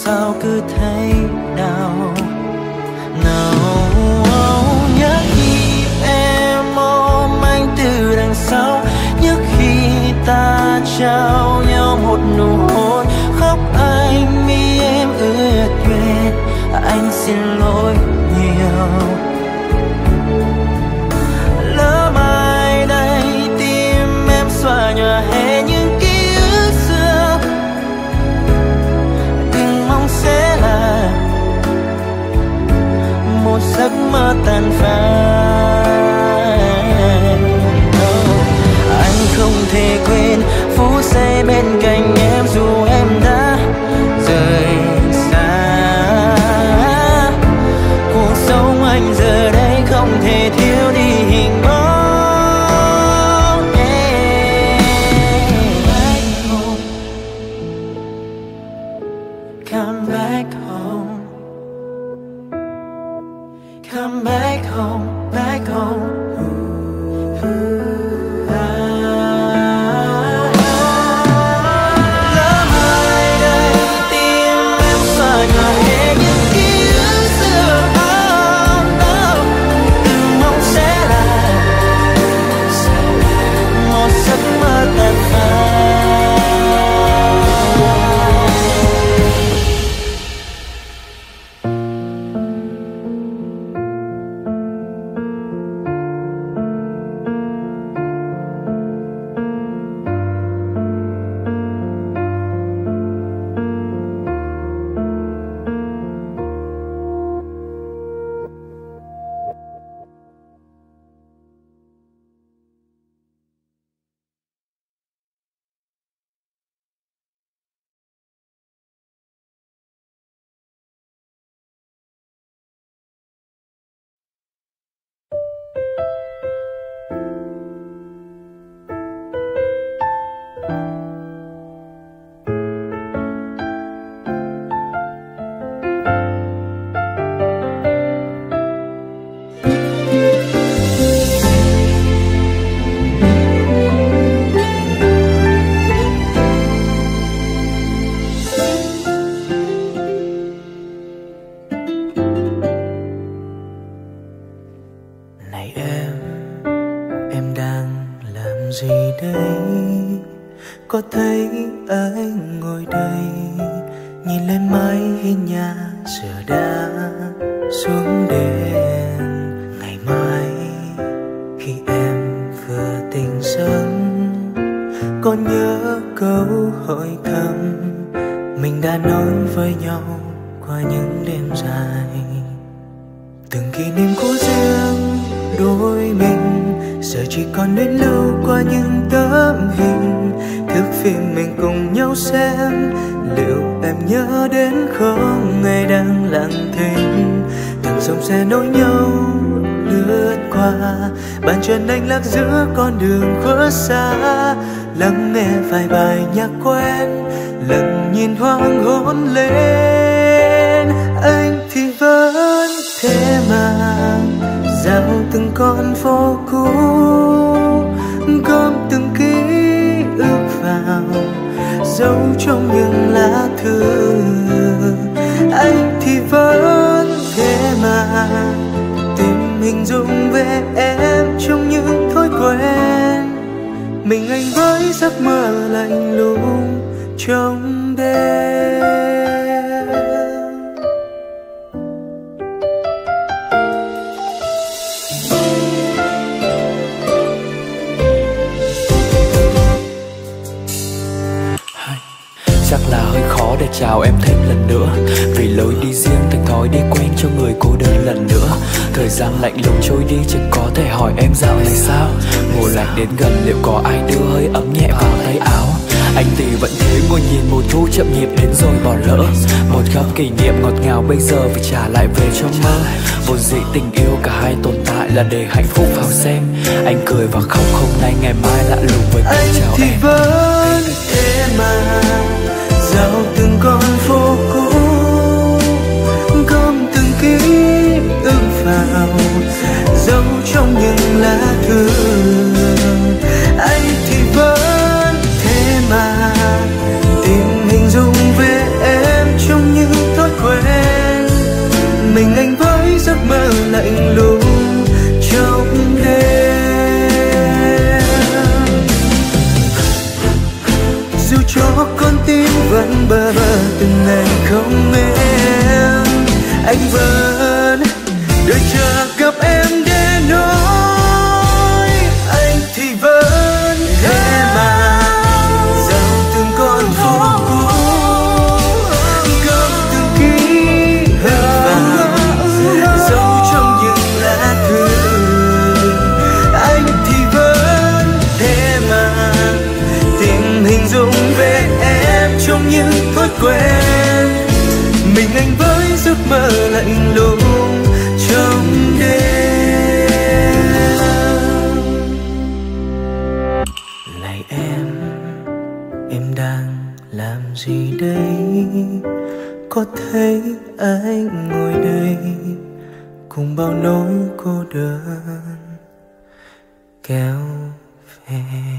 F: sao cứ thấy đau nào. Nhớ khi em ôm anh từ đằng sau, nhớ khi ta trao nhau một nụ hôn, khóc anh mi em ướt nhòe, anh xin lỗi nhiều. Lỡ mai đây tim em xóa nhòa hết những ký ức xưa, đừng mong sẽ là một giấc mơ tàn phai. Anh không thể quên phút giây bên cạnh em dù em đã rời xa. Cuộc sống anh giờ đây không thể thiếu đi hình bóng. Yeah. Back home, come back home, come back home, back home. Có thấy anh ngồi đây nhìn lên mái hiên nhà giờ đã xuống đèn. Ngày mai khi em vừa tỉnh giấc, còn nhớ câu hỏi thầm mình đã nói với nhau qua những đêm dài. Từng kỷ niệm của riêng đôi mình giờ chỉ còn đến lưu qua những tấm hình thước phim mình cùng nhau xem. Liệu em nhớ đến không, ngày đang lặng thinh từng dòng xe nối nhau lướt qua, bàn chân anh lạc giữa con đường khuất xa. Lắng nghe vài bài nhạc quen, lần nhìn hoang hôn lên. Anh thì vẫn thế mà dạo từng con phố cũ, gom từng ký ức vào giấu trong những lá thư. Anh thì vẫn thế mà tìm hình dung về em trong những thói quen. Mình anh với giấc mơ lạnh lùng trong đêm.
A: Chắc là hơi khó để chào em thêm lần nữa, vì lối đi riêng thành thói đi quen cho người cô đơn lần nữa. Thời gian lạnh lùng trôi đi, chẳng có thể hỏi em dạo này sao. Mùa lạnh đến gần, liệu có ai đưa hơi ấm nhẹ vào tay áo. Anh thì vẫn thế ngồi nhìn mùa thu chậm nhịp đến rồi bỏ lỡ. Một góc kỷ niệm ngọt ngào bây giờ phải trả lại về cho mơ. Vốn dĩ tình yêu cả hai tồn tại là để hạnh phúc vào xem. Anh cười và khóc hôm nay ngày mai lạ lùng với câu chào
F: anh thì
A: em.
F: vẫn thế mà dạo từng con phố cũ, gom từng ký ức vào giấu trong những lá thư. Anh thì vẫn thế mà tìm hình dung về em trong những lạnh lùng trong đêm. Dù cho con tim vẫn bơ vơ từng ngày không em, anh vẫn đợi chờ gặp em để nói. Anh thì vẫn thế mà dòng từng con phố cũ, gom từng ký hận vàng giấu trong những lá thư. Anh thì vẫn thế mà tìm hình dung về em trong những thói quen. Mình anh với giấc mơ lạnh lùng trong đêm. Này em, em đang làm gì đây? Có thấy anh ngồi đây cùng bao nỗi cô đơn kéo về.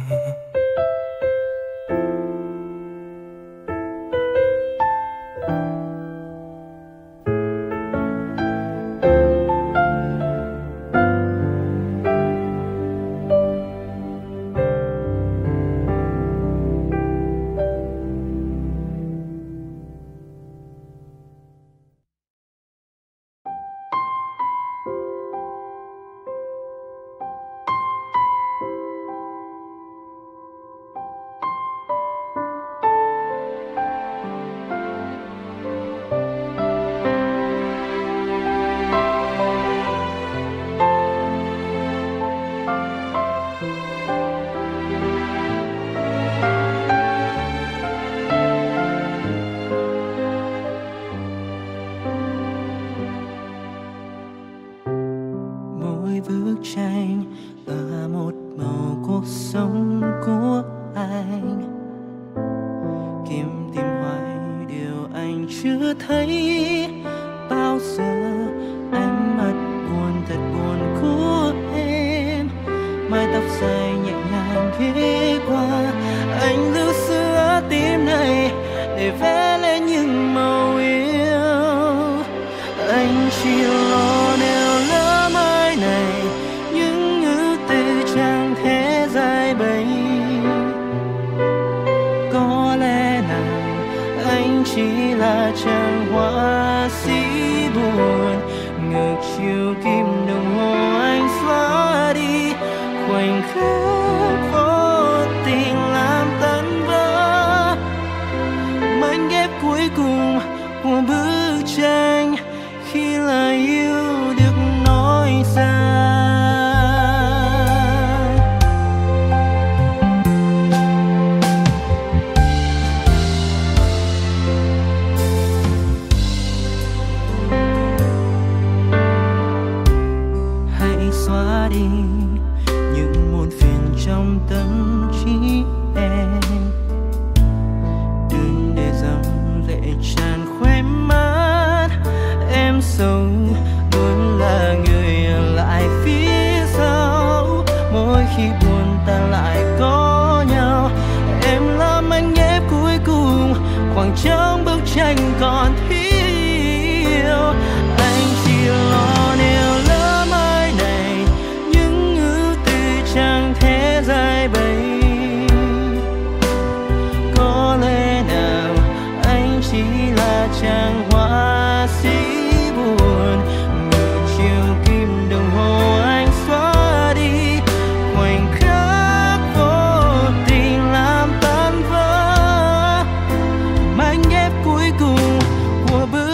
F: Bức tranh là một màu cuộc sống của anh, kiếm tìm hoài điều anh chưa thấy. Bao giờ ánh mắt buồn thật buồn của em, mái tóc dài nhẹ nhàng ghé qua. Anh lưu sữa tim này để vẽ lên những màu yêu. Anh chỉ lo nêu lỡ mai này những ngữ từ chẳng thể giải bày. Có lẽ nào anh chỉ là chàng họa sĩ buồn, ngược chiều kim đồng hồ anh xóa đi khoảnh khắc vô tình làm tan vỡ mảnh ghép cuối cùng của bức tranh. Khi lời yêu được nói ra, hãy xóa đi những muộn phiền trong tâm trí em. Đừng để dòng lệ tràn khóe mắt. Em sống luôn là người ở lại phía sau. Mỗi khi buồn ta lại có nhau. Em là mảnh ghép cuối cùng khoảng trong bức tranh còn thiếu. Anh chỉ lo nêu lỡ mai này những ngữ từ chẳng thể giải bày. Có lẽ nào anh chỉ là chàng họa sĩ buồn, ngược chiều kim đồng hồ anh xóa đi khoảnh khắc vô tình làm tan vỡ mảnh ghép cuối cùng của bức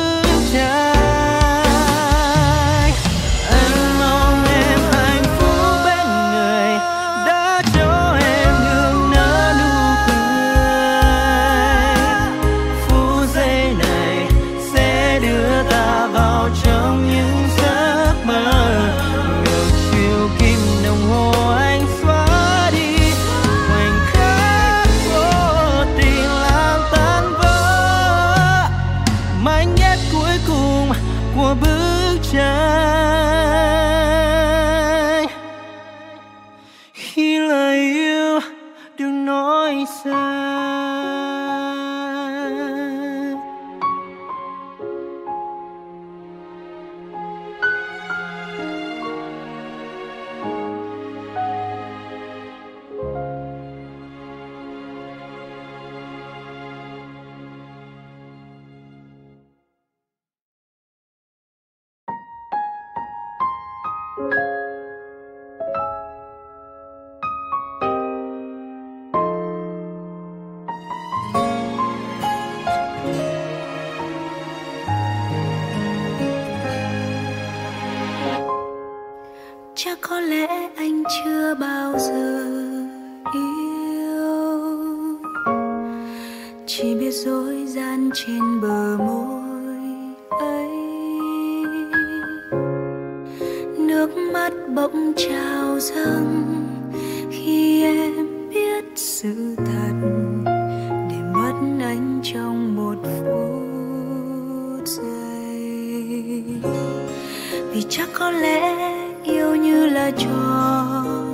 C: Chắc có lẽ anh chưa bao giờ yêu, chỉ biết dối gian trên bờ môi ấy. Nước mắt bỗng trào dâng khi em biết sự thật, để mất anh trong một phút giây. Vì chắc có lẽ yêu như là trò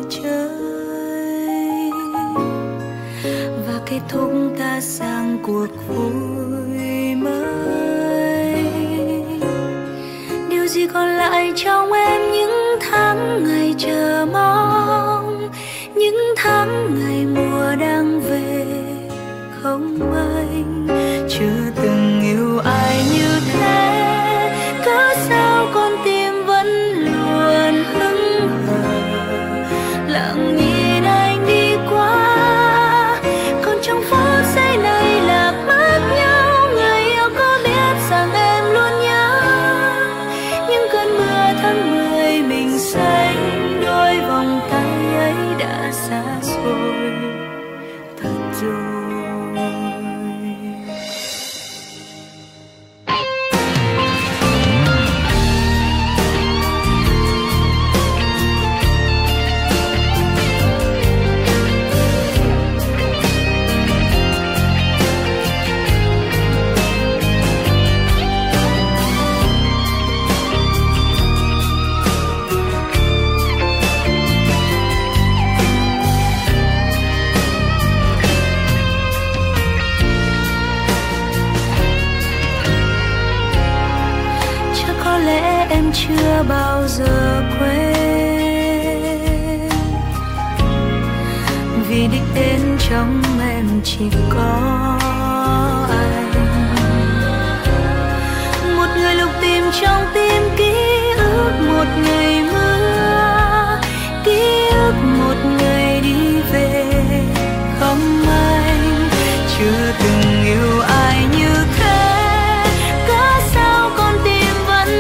C: chơi, và kết thúc ta sang cuộc vui mới. Điều gì còn lại trong em những tháng ngày chờ mong, những tháng ngày mùa đang về không anh chưa từng yêu ai như thế. Cớ sao con tim vẫn luôn hững hờ, lặng nhìn anh đi qua, còn trong phút giây này lạc mất nhau. Người yêu có biết rằng em luôn nhớ những cơn mưa tháng mười mình xanh, đôi vòng tay ấy đã xa xôi thật rồi. Chưa bao giờ quên, vì đích đến trong em chỉ có anh. Một người lục tìm trong tim ký ức một ngày mưa, ký ức một ngày đi về không anh chưa từng yêu ai như thế. Cớ sao con tim vẫn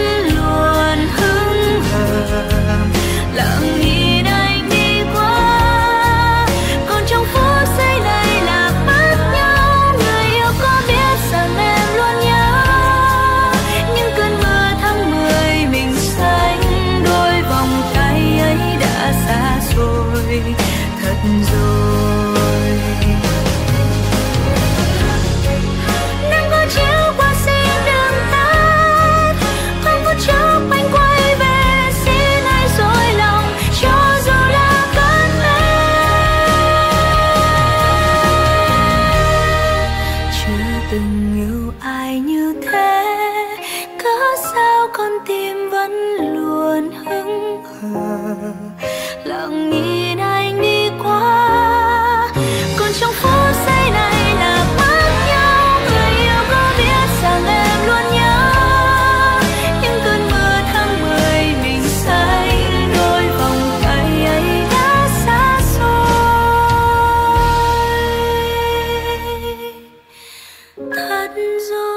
C: lặng nhìn anh đi qua, còn trong phút giây này lạc mất nhau. Người yêu có biết rằng em luôn nhớ những cơn mưa tháng mười mình xanh, đôi vòng tay ấy đã xa xôi thật rồi. Nắng có chiếu qua xin đừng tắt, không có chốc anh quay về xin hãy dối lòng, cho dù là cơn mê. Chưa từng yêu ai như thế, cớ sao con tim vẫn luôn hững hờ, lặng nhìn anh đi qua, còn trong phút giây này là mất nhau. Người yêu có biết rằng em luôn nhớ những cơn mưa tháng mười mình xanh, đôi vòng tay ấy đã xa xôi thật rồi.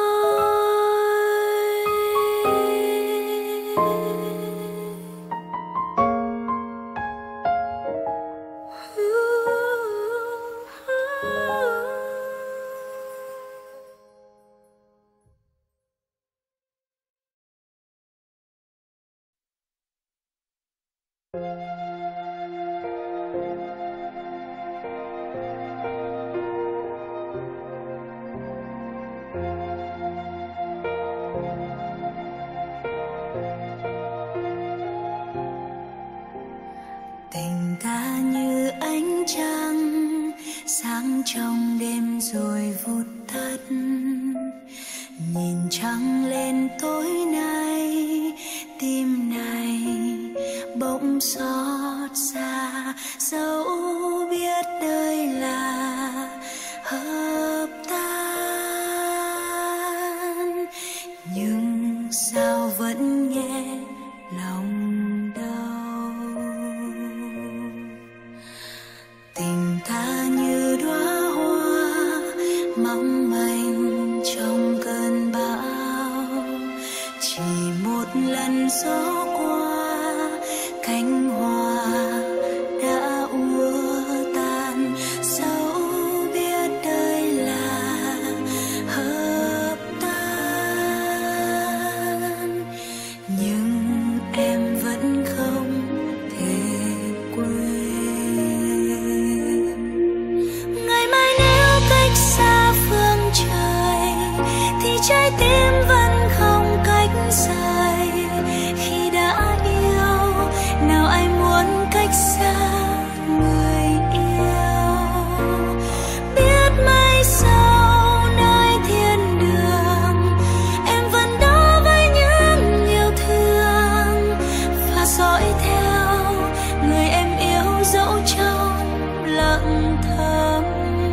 C: Tình ta như ánh trăng sáng trong đêm rồi vụt tắt, nhìn trăng lên tối nay, tim này bỗng xót xa, dẫu biết đời là hợp tan, nhưng sao vẫn nghe lòng đau. anh trong cơn bão, chỉ một lần gió qua cánh hoa đã úa tan. Dẫu biết đây là hợp tan, nhưng em vẫn không thể quên. Ngày mai nếu cách xa phương trời thì trái tim vẫn không cách rời. Khi đã yêu, nào ai muốn cách xa người yêu. Biết mai sau nơi thiên đường, em vẫn đó với những yêu thương và dõi theo người em yêu dẫu trong lặng thầm.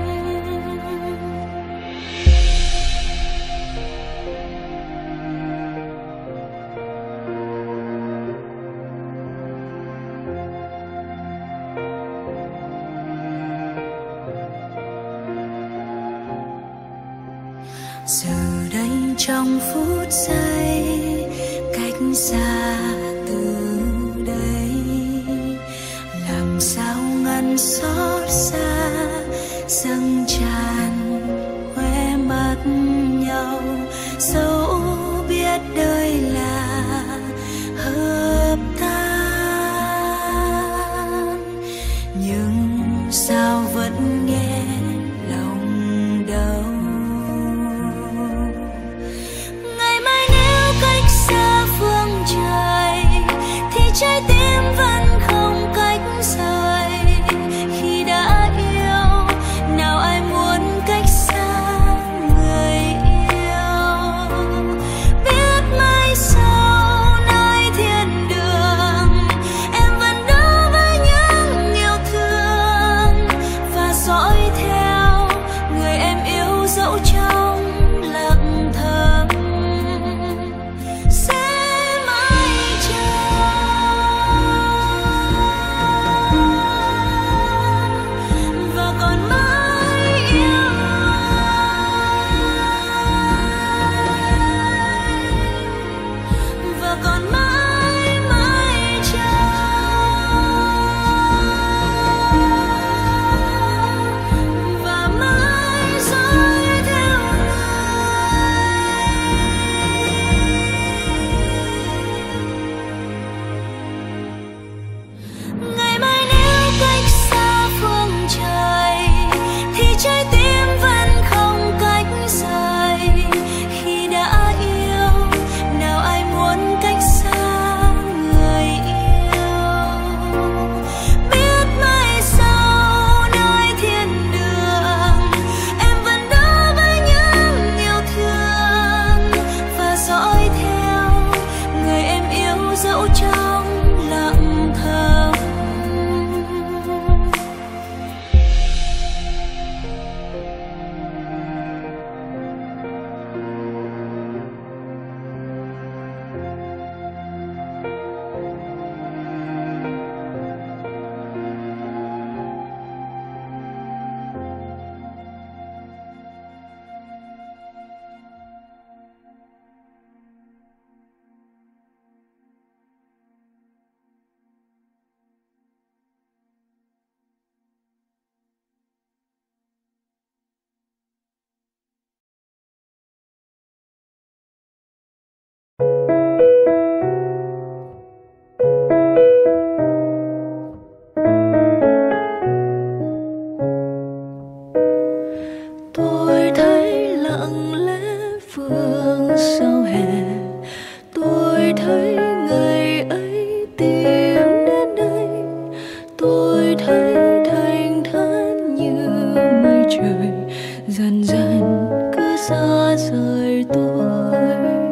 C: Giờ đây trong phút giây cách xa từ đây, làm sao ngăn xót xa dâng tràn khóe mắt nhau. Dẫu biết đời là hợp tan, nhưng sao vẫn nghe lòng đau. Ngày mai nếu cách xa phương trời thì trái tim vẫn không cách rời. Khi đã yêu, nào ai muốn cách xa người yêu. Biết mai sau nơi thiên đường, em vẫn đó với những yêu thương và dõi theo người em yêu dẫu trong lặng thầm. Sẽ mãi chờ và còn mãi yêu, và còn mãi mãi chờ, và mãi dõi theo người. Ngày mai nếu cách xa phương trời thì trái tim vẫn không cách rời. Khi đã yêu, nào ai muốn cách xa người yêu. Biết mai sau nơi thiên đường, em vẫn đó với những yêu thương và dõi theo người em yêu dẫu trong lặng thầm. Tôi thấy lặng lẽ phương sau hè, tôi thấy ngày ấy tìm đến đây. Tôi thấy thanh thản như mây trời dần dần cứ xa rời tôi.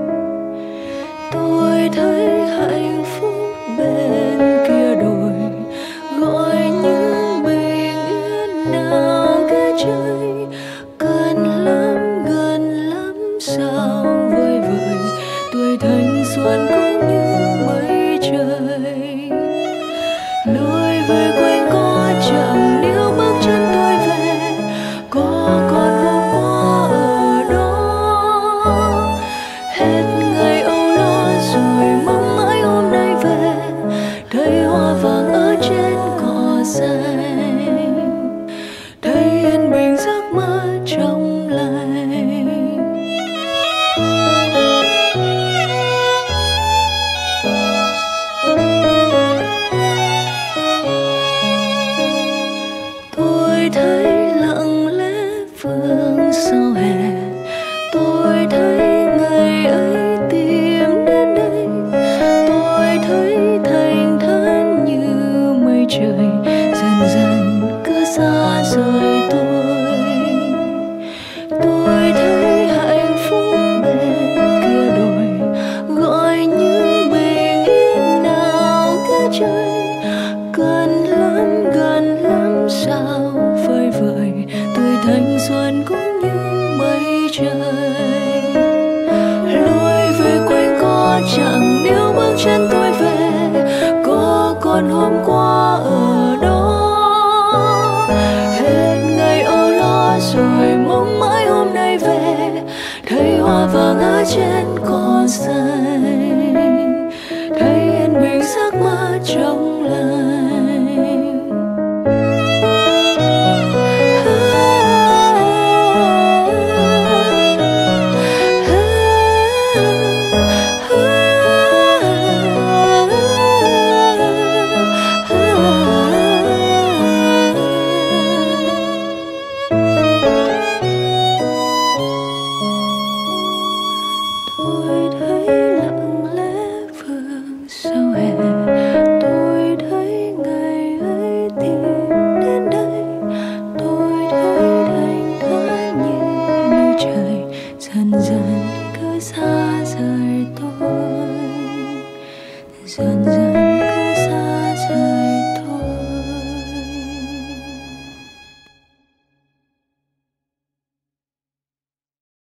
C: Tôi thấy hạnh phúc bên kia đồi gọi những bình yên nào ghé trái. Gần lắm gần lắm sao vơi vời, tuổi thanh xuân cũng như mây trời. Lối về quanh có chậm níu bước chân tôi về, có con phố qua ở trời. Lối về quanh có chẳng níu bước chân tôi về, có còn hôm qua ở đó. Hết ngày âu lo rồi mong mãi hôm nay về, thấy hoa vàng ở trên cỏ xanh, thấy yên bình giấc mơ trong lành. Tôi thấy lặng lẽ vương sau hè, tôi thấy ngày ấy tìm đến đây. Tôi thấy thành thái như mây trời dần dần cứ xa rời tôi, dần dần